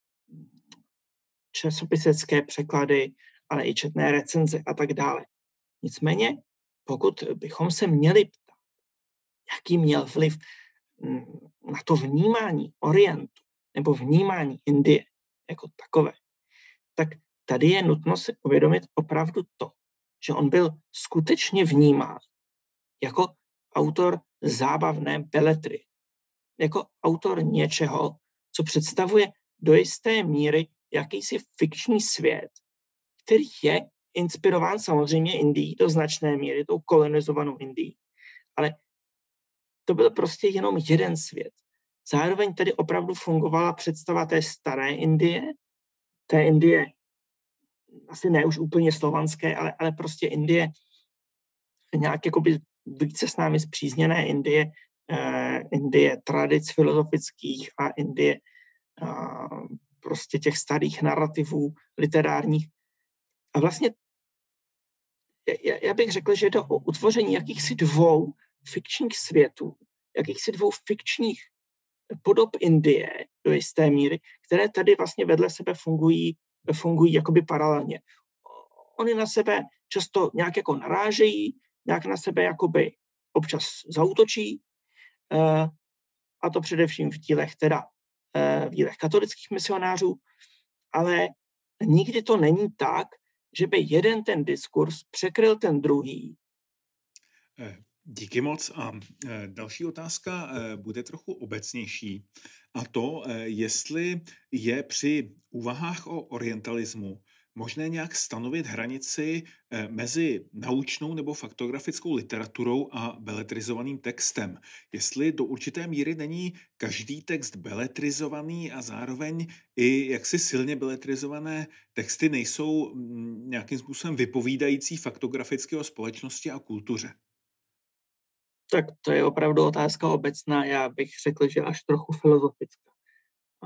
časopisecké překlady, ale i četné recenze a tak dále. Nicméně, pokud bychom se měli ptát, jaký měl vliv na to vnímání Orientu nebo vnímání Indie jako takové, tak tady je nutno si uvědomit opravdu to, že on byl skutečně vnímán jako autor zábavné beletry, jako autor něčeho, co představuje do jisté míry jakýsi fikční svět, který je inspirován samozřejmě Indií do značné míry, tou kolonizovanou Indií. Ale to byl prostě jenom jeden svět. Zároveň tady opravdu fungovala představa té staré Indie, té Indie, asi ne už úplně slovanské, ale, ale prostě Indie, nějak jakoby více s námi zpřízněné Indie, eh, Indie tradic filozofických a Indie eh, prostě těch starých narrativů literárních. A vlastně já, já bych řekl, že jde o utvoření jakýchsi dvou fikčních světů, jakýchsi dvou fikčních podob Indie do jisté míry, které tady vlastně vedle sebe fungují, fungují jakoby paralelně. Oni na sebe často nějak jako narážejí, nějak na sebe jakoby občas zaútočí, a to především v dílech teda v dílech katolických misionářů, ale nikdy to není tak, že by jeden ten diskurs překryl ten druhý. Díky moc. A další otázka bude trochu obecnější. A to, jestli je při úvahách o orientalismu možné nějak stanovit hranici mezi naučnou nebo faktografickou literaturou a beletrizovaným textem. Jestli do určité míry není každý text beletrizovaný a zároveň i jaksi silně beletrizované texty nejsou nějakým způsobem vypovídající faktograficky o společnosti a kultuře. Tak to je opravdu otázka obecná, já bych řekl, že až trochu filozofická. A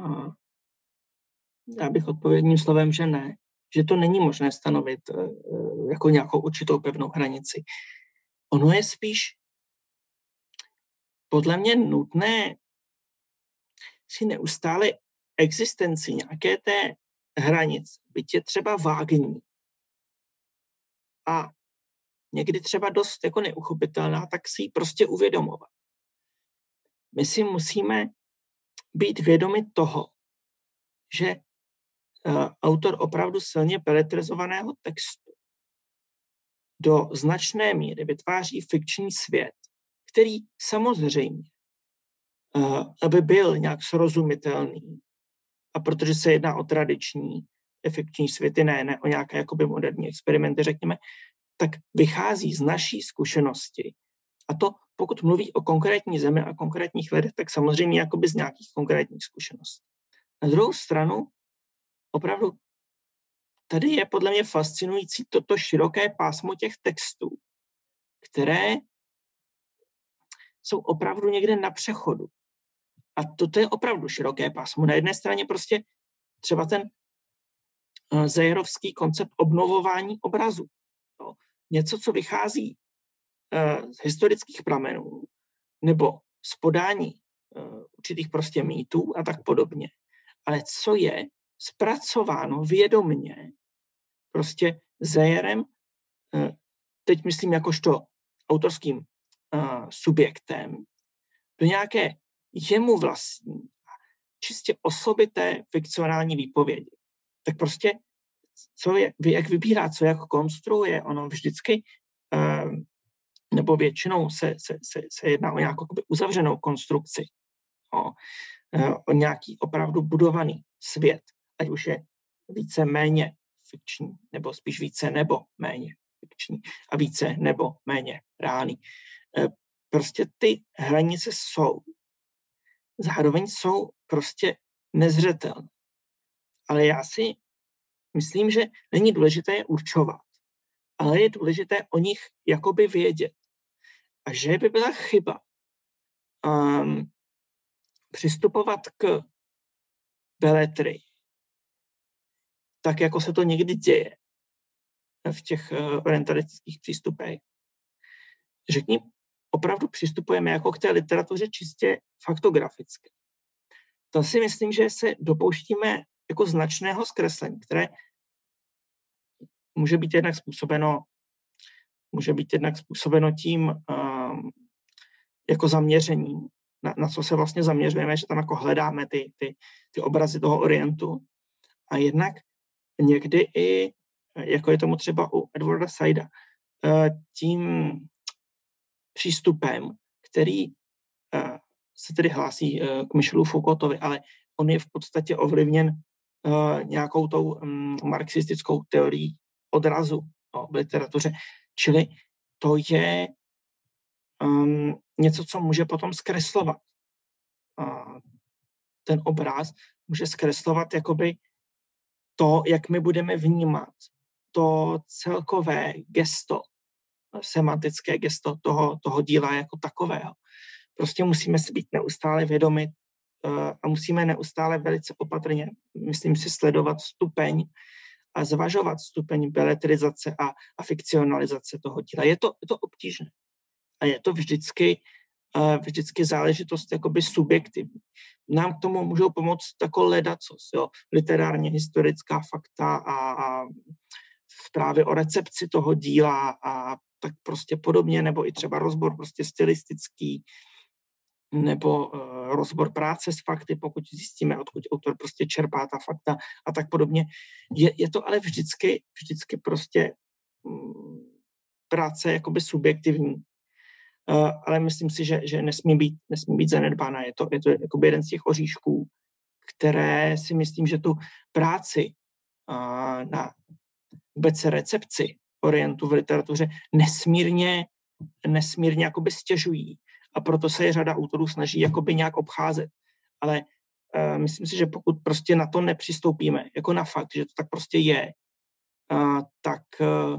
já bych odpovědním slovem, že ne, že to není možné stanovit jako nějakou určitou pevnou hranici. Ono je spíš podle mě nutné si neustále existenci nějaké té hranice, byť je třeba vágní a někdy třeba dost jako neuchopitelná, tak si ji prostě uvědomovat. My si musíme být vědomi toho, že uh, autor opravdu silně beletrizovaného textu do značné míry vytváří fikční svět, který samozřejmě, uh, aby byl nějak srozumitelný, a protože se jedná o tradiční fikční světy, ne, ne o nějaké jakoby moderní experimenty, řekněme, tak vychází z naší zkušenosti. A to, pokud mluví o konkrétní zemi a konkrétních lidech, tak samozřejmě jakoby z nějakých konkrétních zkušeností. Na druhou stranu, opravdu, tady je podle mě fascinující toto široké pásmo těch textů, které jsou opravdu někde na přechodu. A toto je opravdu široké pásmo. Na jedné straně prostě třeba ten uh, Zajerovský koncept obnovování obrazu. No, něco, co vychází uh, z historických pramenů nebo z podání uh, určitých prostě mýtů a tak podobně. Ale co je zpracováno vědomně prostě Zajerem, uh, teď myslím jakožto autorským uh, subjektem, do nějaké jemu vlastní, čistě osobité fikcionální výpovědi. Tak prostě, co je, jak vybírá, co jak konstruuje, ono vždycky, uh, nebo většinou se, se, se, se jedná o nějakou uzavřenou konstrukci, o, uh, o nějaký opravdu budovaný svět, ať už je více méně fikční, nebo spíš více nebo méně fikční a více nebo méně reálný. Uh, prostě ty hranice jsou. Zároveň jsou prostě nezřetelné. Ale já si myslím, že není důležité je určovat, ale je důležité o nich jakoby vědět. A že by byla chyba um, přistupovat k beletrii, tak jako se to někdy děje v těch uh, orientalistických přístupech, že k ní opravdu přistupujeme jako k té literatuře čistě faktografické. To si myslím, že se dopouštíme jako značného zkreslení, které může být jednak způsobeno, může být jednak způsobeno tím um, jako zaměřením, na, na co se vlastně zaměřujeme, že tam jako hledáme ty, ty, ty obrazy toho Orientu. A jednak někdy i, jako je tomu třeba u Edwarda Saida, uh, tím přístupem, který uh, se tedy hlásí uh, k Michelu Foucaultovi, ale on je v podstatě ovlivněn uh, nějakou tou um, marxistickou teorií odrazu no, v literatuře. Čili to je um, něco, co může potom zkreslovat. Uh, ten obraz může zkreslovat jakoby to, jak my budeme vnímat to celkové gesto, semantické gesto toho, toho díla jako takového. Prostě musíme si být neustále vědomi uh, a musíme neustále velice opatrně, myslím si, sledovat stupeň a zvažovat stupeň beletrizace a, a fikcionalizace toho díla. Je to, je to obtížné. A je to vždycky, uh, vždycky záležitost jakoby subjektivní. Nám k tomu můžou pomoct tako ledacos, jo, literárně historická fakta a, a právě o recepci toho díla a tak prostě podobně, nebo i třeba rozbor prostě stylistický, nebo uh, rozbor práce s fakty, pokud zjistíme, odkud autor prostě čerpá ta fakta a tak podobně. Je, je to ale vždycky, vždycky prostě um, práce jakoby subjektivní. Uh, ale myslím si, že, že nesmí být, nesmí být zanedbána. Je to, je to jakoby jeden z těch oříšků, které si myslím, že tu práci uh, na vůbec recepci Orientu v literatuře nesmírně, nesmírně jakoby stěžují. A proto se je řada autorů snaží jakoby nějak obcházet. Ale uh, myslím si, že pokud prostě na to nepřistoupíme, jako na fakt, že to tak prostě je, uh, tak uh,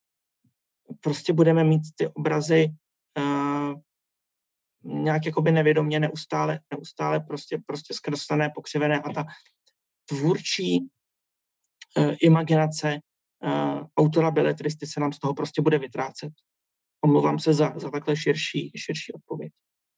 prostě budeme mít ty obrazy uh, nějak jakoby nevědomě neustále, neustále prostě, prostě zkreslené, pokřivené a ta tvůrčí uh, imaginace uh, autora beletristy se nám z toho prostě bude vytrácet. Omlouvám se za, za takhle širší, širší odpověď.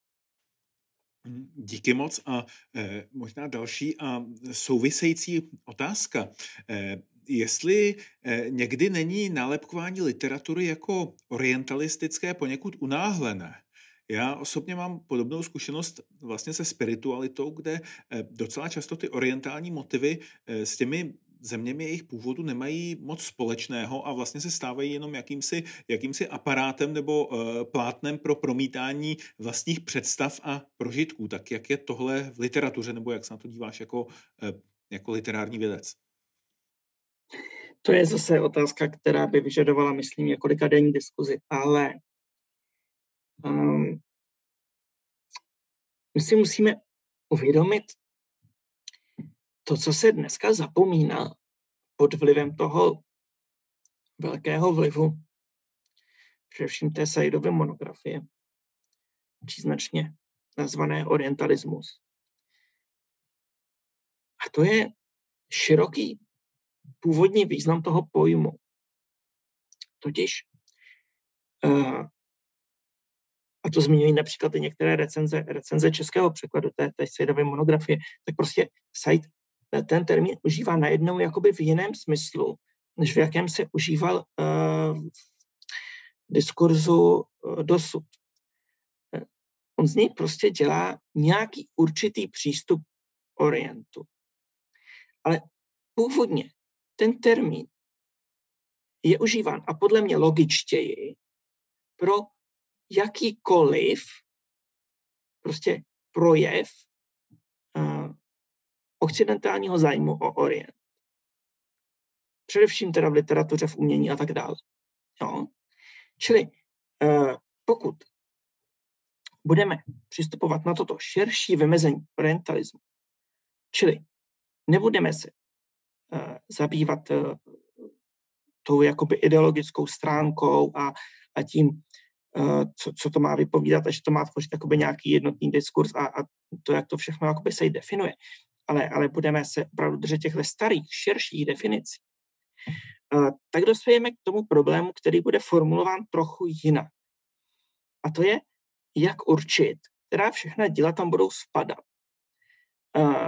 Díky moc a eh, možná další a související otázka. Eh, jestli eh, někdy není nálepkování literatury jako orientalistické poněkud unáhlené. Já osobně mám podobnou zkušenost vlastně se spiritualitou, kde eh, docela často ty orientální motivy eh, s těmi zeměmi jejich původu nemají moc společného a vlastně se stávají jenom jakýmsi, jakýmsi aparátem nebo uh, plátnem pro promítání vlastních představ a prožitků. Tak jak je tohle v literatuře, nebo jak se na to díváš jako, uh, jako literární vědec? To je zase otázka, která by vyžadovala, myslím, několika denní diskuzi, ale um, my si musíme uvědomit to, co se dneska zapomíná pod vlivem toho velkého vlivu především té Saidovy monografie, příznačně nazvané Orientalismus. A to je široký původní význam toho pojmu. Totiž, a to zmiňují například i některé recenze, recenze českého překladu té, té Saidovy monografie, tak prostě Said ten termín užívá najednou jakoby v jiném smyslu, než v jakém se užíval uh, v diskurzu uh, dosud. On z něj prostě dělá nějaký určitý přístup Orientu. Ale původně ten termín je užíván a podle mě logičtěji pro jakýkoliv prostě projev uh, occidentálního zájmu o Orient. Především teda v literatuře, v umění a tak dále. Jo? Čili uh, pokud budeme přistupovat na toto širší vymezení orientalismu, čili nebudeme se uh, zabývat uh, tou jakoby ideologickou stránkou a, a tím, uh, co, co to má vypovídat a že to má tvořit jakoby nějaký jednotný diskurs a, a to, jak to všechno jakoby se jí definuje. Ale, ale budeme se opravdu držet těchto starých, širších definicí, uh, tak dospějeme k tomu problému, který bude formulován trochu jinak. A to je, jak určit, která všechna díla tam budou spadat. Uh,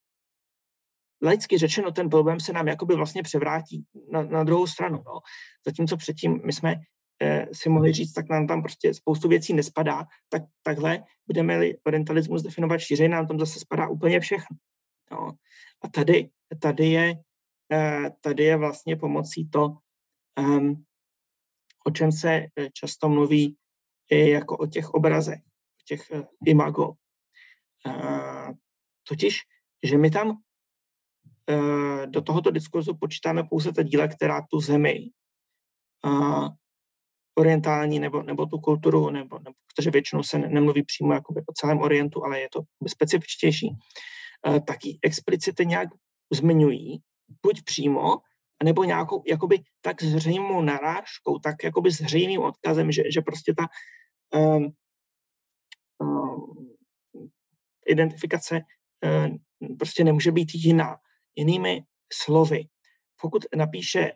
laicky řečeno, ten problém se nám jakoby vlastně převrátí na, na druhou stranu. No. Zatímco předtím my jsme eh, si mohli říct, tak nám tam prostě spoustu věcí nespadá, tak takhle budeme-li orientalismus definovat šířej, nám tam zase spadá úplně všechno. No. A tady, tady, je, eh, tady je vlastně pomocí to, um, o čem se často mluví i jako o těch obrazech, o těch uh, imago. Uh, totiž, že my tam uh, do tohoto diskurzu počítáme pouze ta díla, která tu zemi uh, orientální nebo, nebo tu kulturu, nebo, nebo, protože většinou se nemluví přímo jakoby o celém Orientu, ale je to specifičtější, uh, taky explicitně nějak zmiňují, buď přímo, nebo nějakou jakoby tak zřejmou narážkou, tak jakoby zřejmým odkazem, že, že prostě ta um, um, identifikace um, prostě nemůže být jiná. Jinými slovy, pokud napíše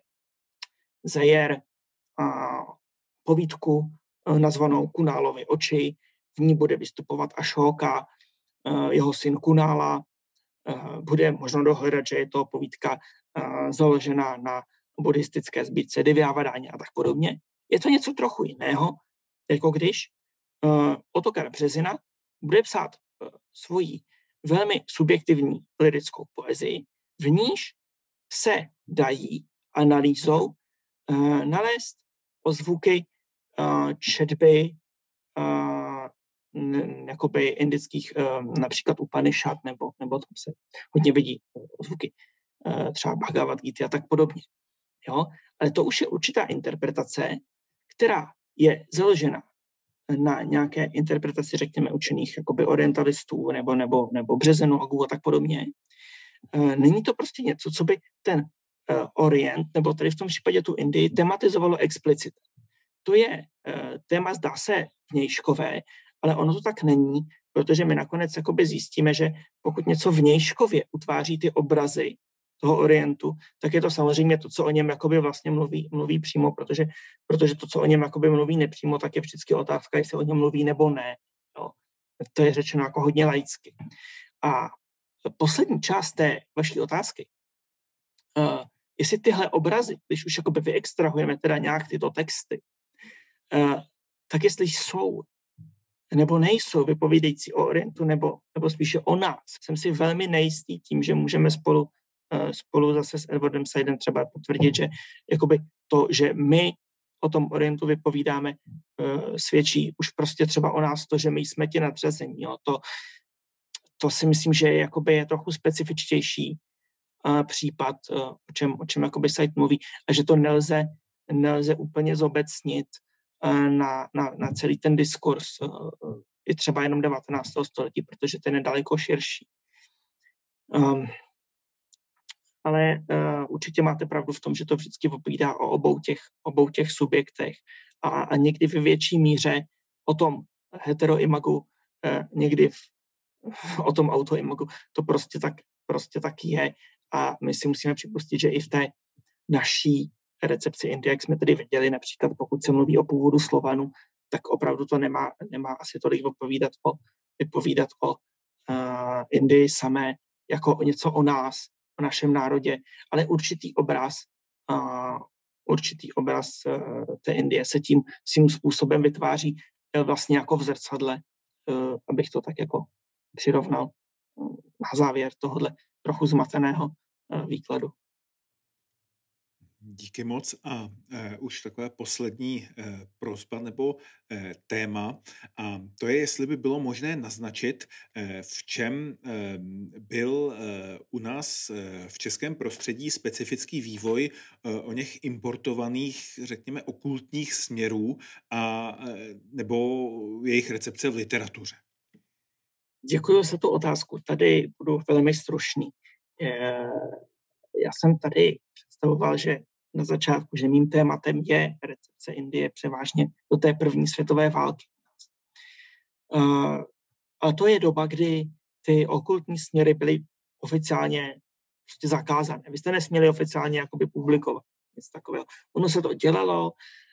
Zajer uh, povídku uh, nazvanou Kunálovy oči, v ní bude vystupovat Ašóka, uh, jeho syn Kunála, uh, bude možno dohledat, že je to povídka uh, založená na buddhistické sbírce Divyavadáni a tak podobně. Je to něco trochu jiného, jako když uh, Ottokar Březina bude psát uh, svoji velmi subjektivní lirickou poezii, v níž se dají analýzou uh, nalézt ozvuky uh, četby uh, n- jakoby indických, uh, například Upanishad, nebo, nebo tam se hodně vidí ozvuky uh, třeba Bhagavad Gita a tak podobně. Jo? Ale to už je určitá interpretace, která je založena na nějaké interpretaci, řekněme, učených jakoby orientalistů nebo, nebo, nebo březenologů a tak podobně. Není to prostě něco, co by ten uh, Orient, nebo tady v tom případě tu Indii, tematizovalo explicitně. To je uh, téma, zdá se, vnějškové, ale ono to tak není, protože my nakonec jakoby zjistíme, že pokud něco vnějškově utváří ty obrazy toho Orientu, tak je to samozřejmě to, co o něm jakoby vlastně mluví, mluví přímo, protože, protože to, co o něm jakoby mluví nepřímo, tak je vždycky otázka, jestli o něm mluví nebo ne. Jo. To je řečeno jako hodně laicky. A poslední část té vaší otázky, uh, jestli tyhle obrazy, když už jakoby vyextrahujeme teda nějak tyto texty, uh, tak jestli jsou nebo nejsou vypovídající o Orientu, nebo, nebo spíše o nás, jsem si velmi nejistý tím, že můžeme spolu spolu zase s Edwardem Saidem třeba potvrdit, že jakoby to, že my o tom Orientu vypovídáme, svědčí už prostě třeba o nás to, že my jsme ti nadřazení. Jo. To, to si myslím, že jakoby je trochu specifičtější případ, o čem, o čem jakoby Said mluví, a že to nelze, nelze úplně zobecnit na, na, na celý ten diskurs i třeba jenom devatenáctého století, protože ten je daleko širší. Um, ale uh, určitě máte pravdu v tom, že to vždycky povídá o obou těch, obou těch subjektech a, a někdy ve větší míře o tom heteroimagu, někdy v, o tom autoimagu. To prostě tak, prostě tak je a my si musíme připustit, že i v té naší recepci Indie, jak jsme tedy viděli, například pokud se mluví o původu Slovanů, tak opravdu to nemá, nemá asi tolik vypovídat o, vypovídat o uh, Indii samé, jako o něco o nás, o našem národě, ale určitý obraz, uh, určitý obraz uh, té Indie se tím svým způsobem vytváří uh, vlastně jako v zrcadle, uh, abych to tak jako přirovnal uh, na závěr tohohle trochu zmateného uh, výkladu. Díky moc a e, už takové poslední e, prosba nebo e, téma a to je, jestli by bylo možné naznačit, e, v čem e, byl e, u nás e, v českém prostředí specifický vývoj e, o něch importovaných, řekněme, okultních směrů a e, nebo jejich recepce v literatuře. Děkuji za tu otázku. Tady budu velmi stručný. Já jsem tady představoval, že na začátku, že mým tématem je recepce Indie převážně do té první světové války. A to je doba, kdy ty okultní směry byly oficiálně prostě zakázané. Vy jste nesměli oficiálně jakoby publikovat nic takového. Ono se to dělalo,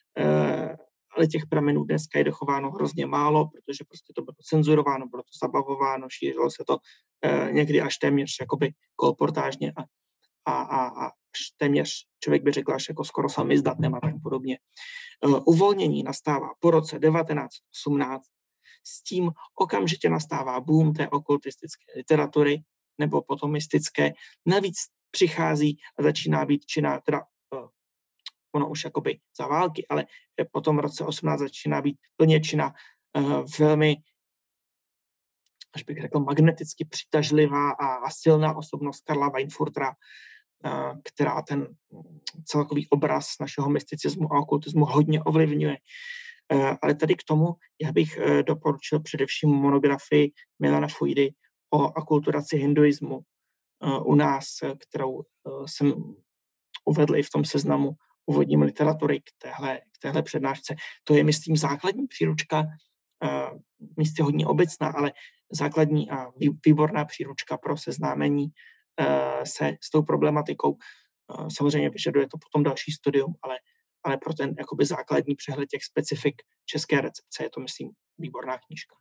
ale těch pramenů dneska je dochováno hrozně málo, protože prostě to bylo cenzurováno, bylo to zabavováno, šířilo se to někdy až téměř jakoby kolportážně a A, a, a až téměř člověk by řekl až jako skoro samizdatnem a tak podobně. Uh, uvolnění nastává po roce devatenáct osmnáct, s tím okamžitě nastává boom té okultistické literatury nebo potomistické. Navíc přichází a začíná být činná, teda uh, ono už jakoby za války, ale po tom roce osmnáct začíná být plně činná uh, velmi, až bych řekl, magneticky přitažlivá a, a silná osobnost Karla Weinfurtera, která ten celkový obraz našeho mysticismu a okultismu hodně ovlivňuje. Ale tady k tomu já bych doporučil především monografii Milana Fujdy o akulturaci hinduismu u nás, kterou jsem uvedl i v tom seznamu úvodním literatury k téhle, k téhle přednášce. To je, myslím, základní příručka, místě hodně obecná, ale základní a výborná příručka pro seznámení se s tou problematikou. Samozřejmě vyžaduje to potom další studium, ale, ale pro ten jakoby základní přehled těch specifik české recepce je to, myslím, výborná knížka.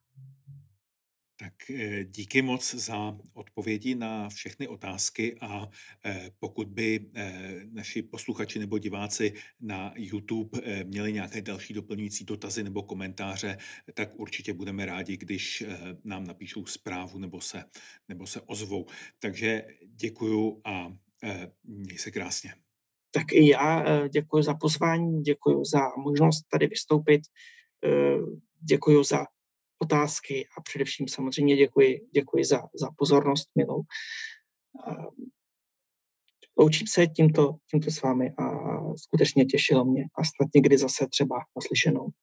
Tak díky moc za odpovědi na všechny otázky a pokud by naši posluchači nebo diváci na YouTube měli nějaké další doplňující dotazy nebo komentáře, tak určitě budeme rádi, když nám napíšou zprávu nebo se, nebo se ozvou. Takže děkuju a měj se krásně. Tak i já děkuji za pozvání, děkuji za možnost tady vystoupit, děkuji za otázky a především samozřejmě děkuji, děkuji za, za pozornost milou. Loučím se tímto, tímto s vámi a skutečně těšilo mě a snad někdy zase třeba naslyšenou.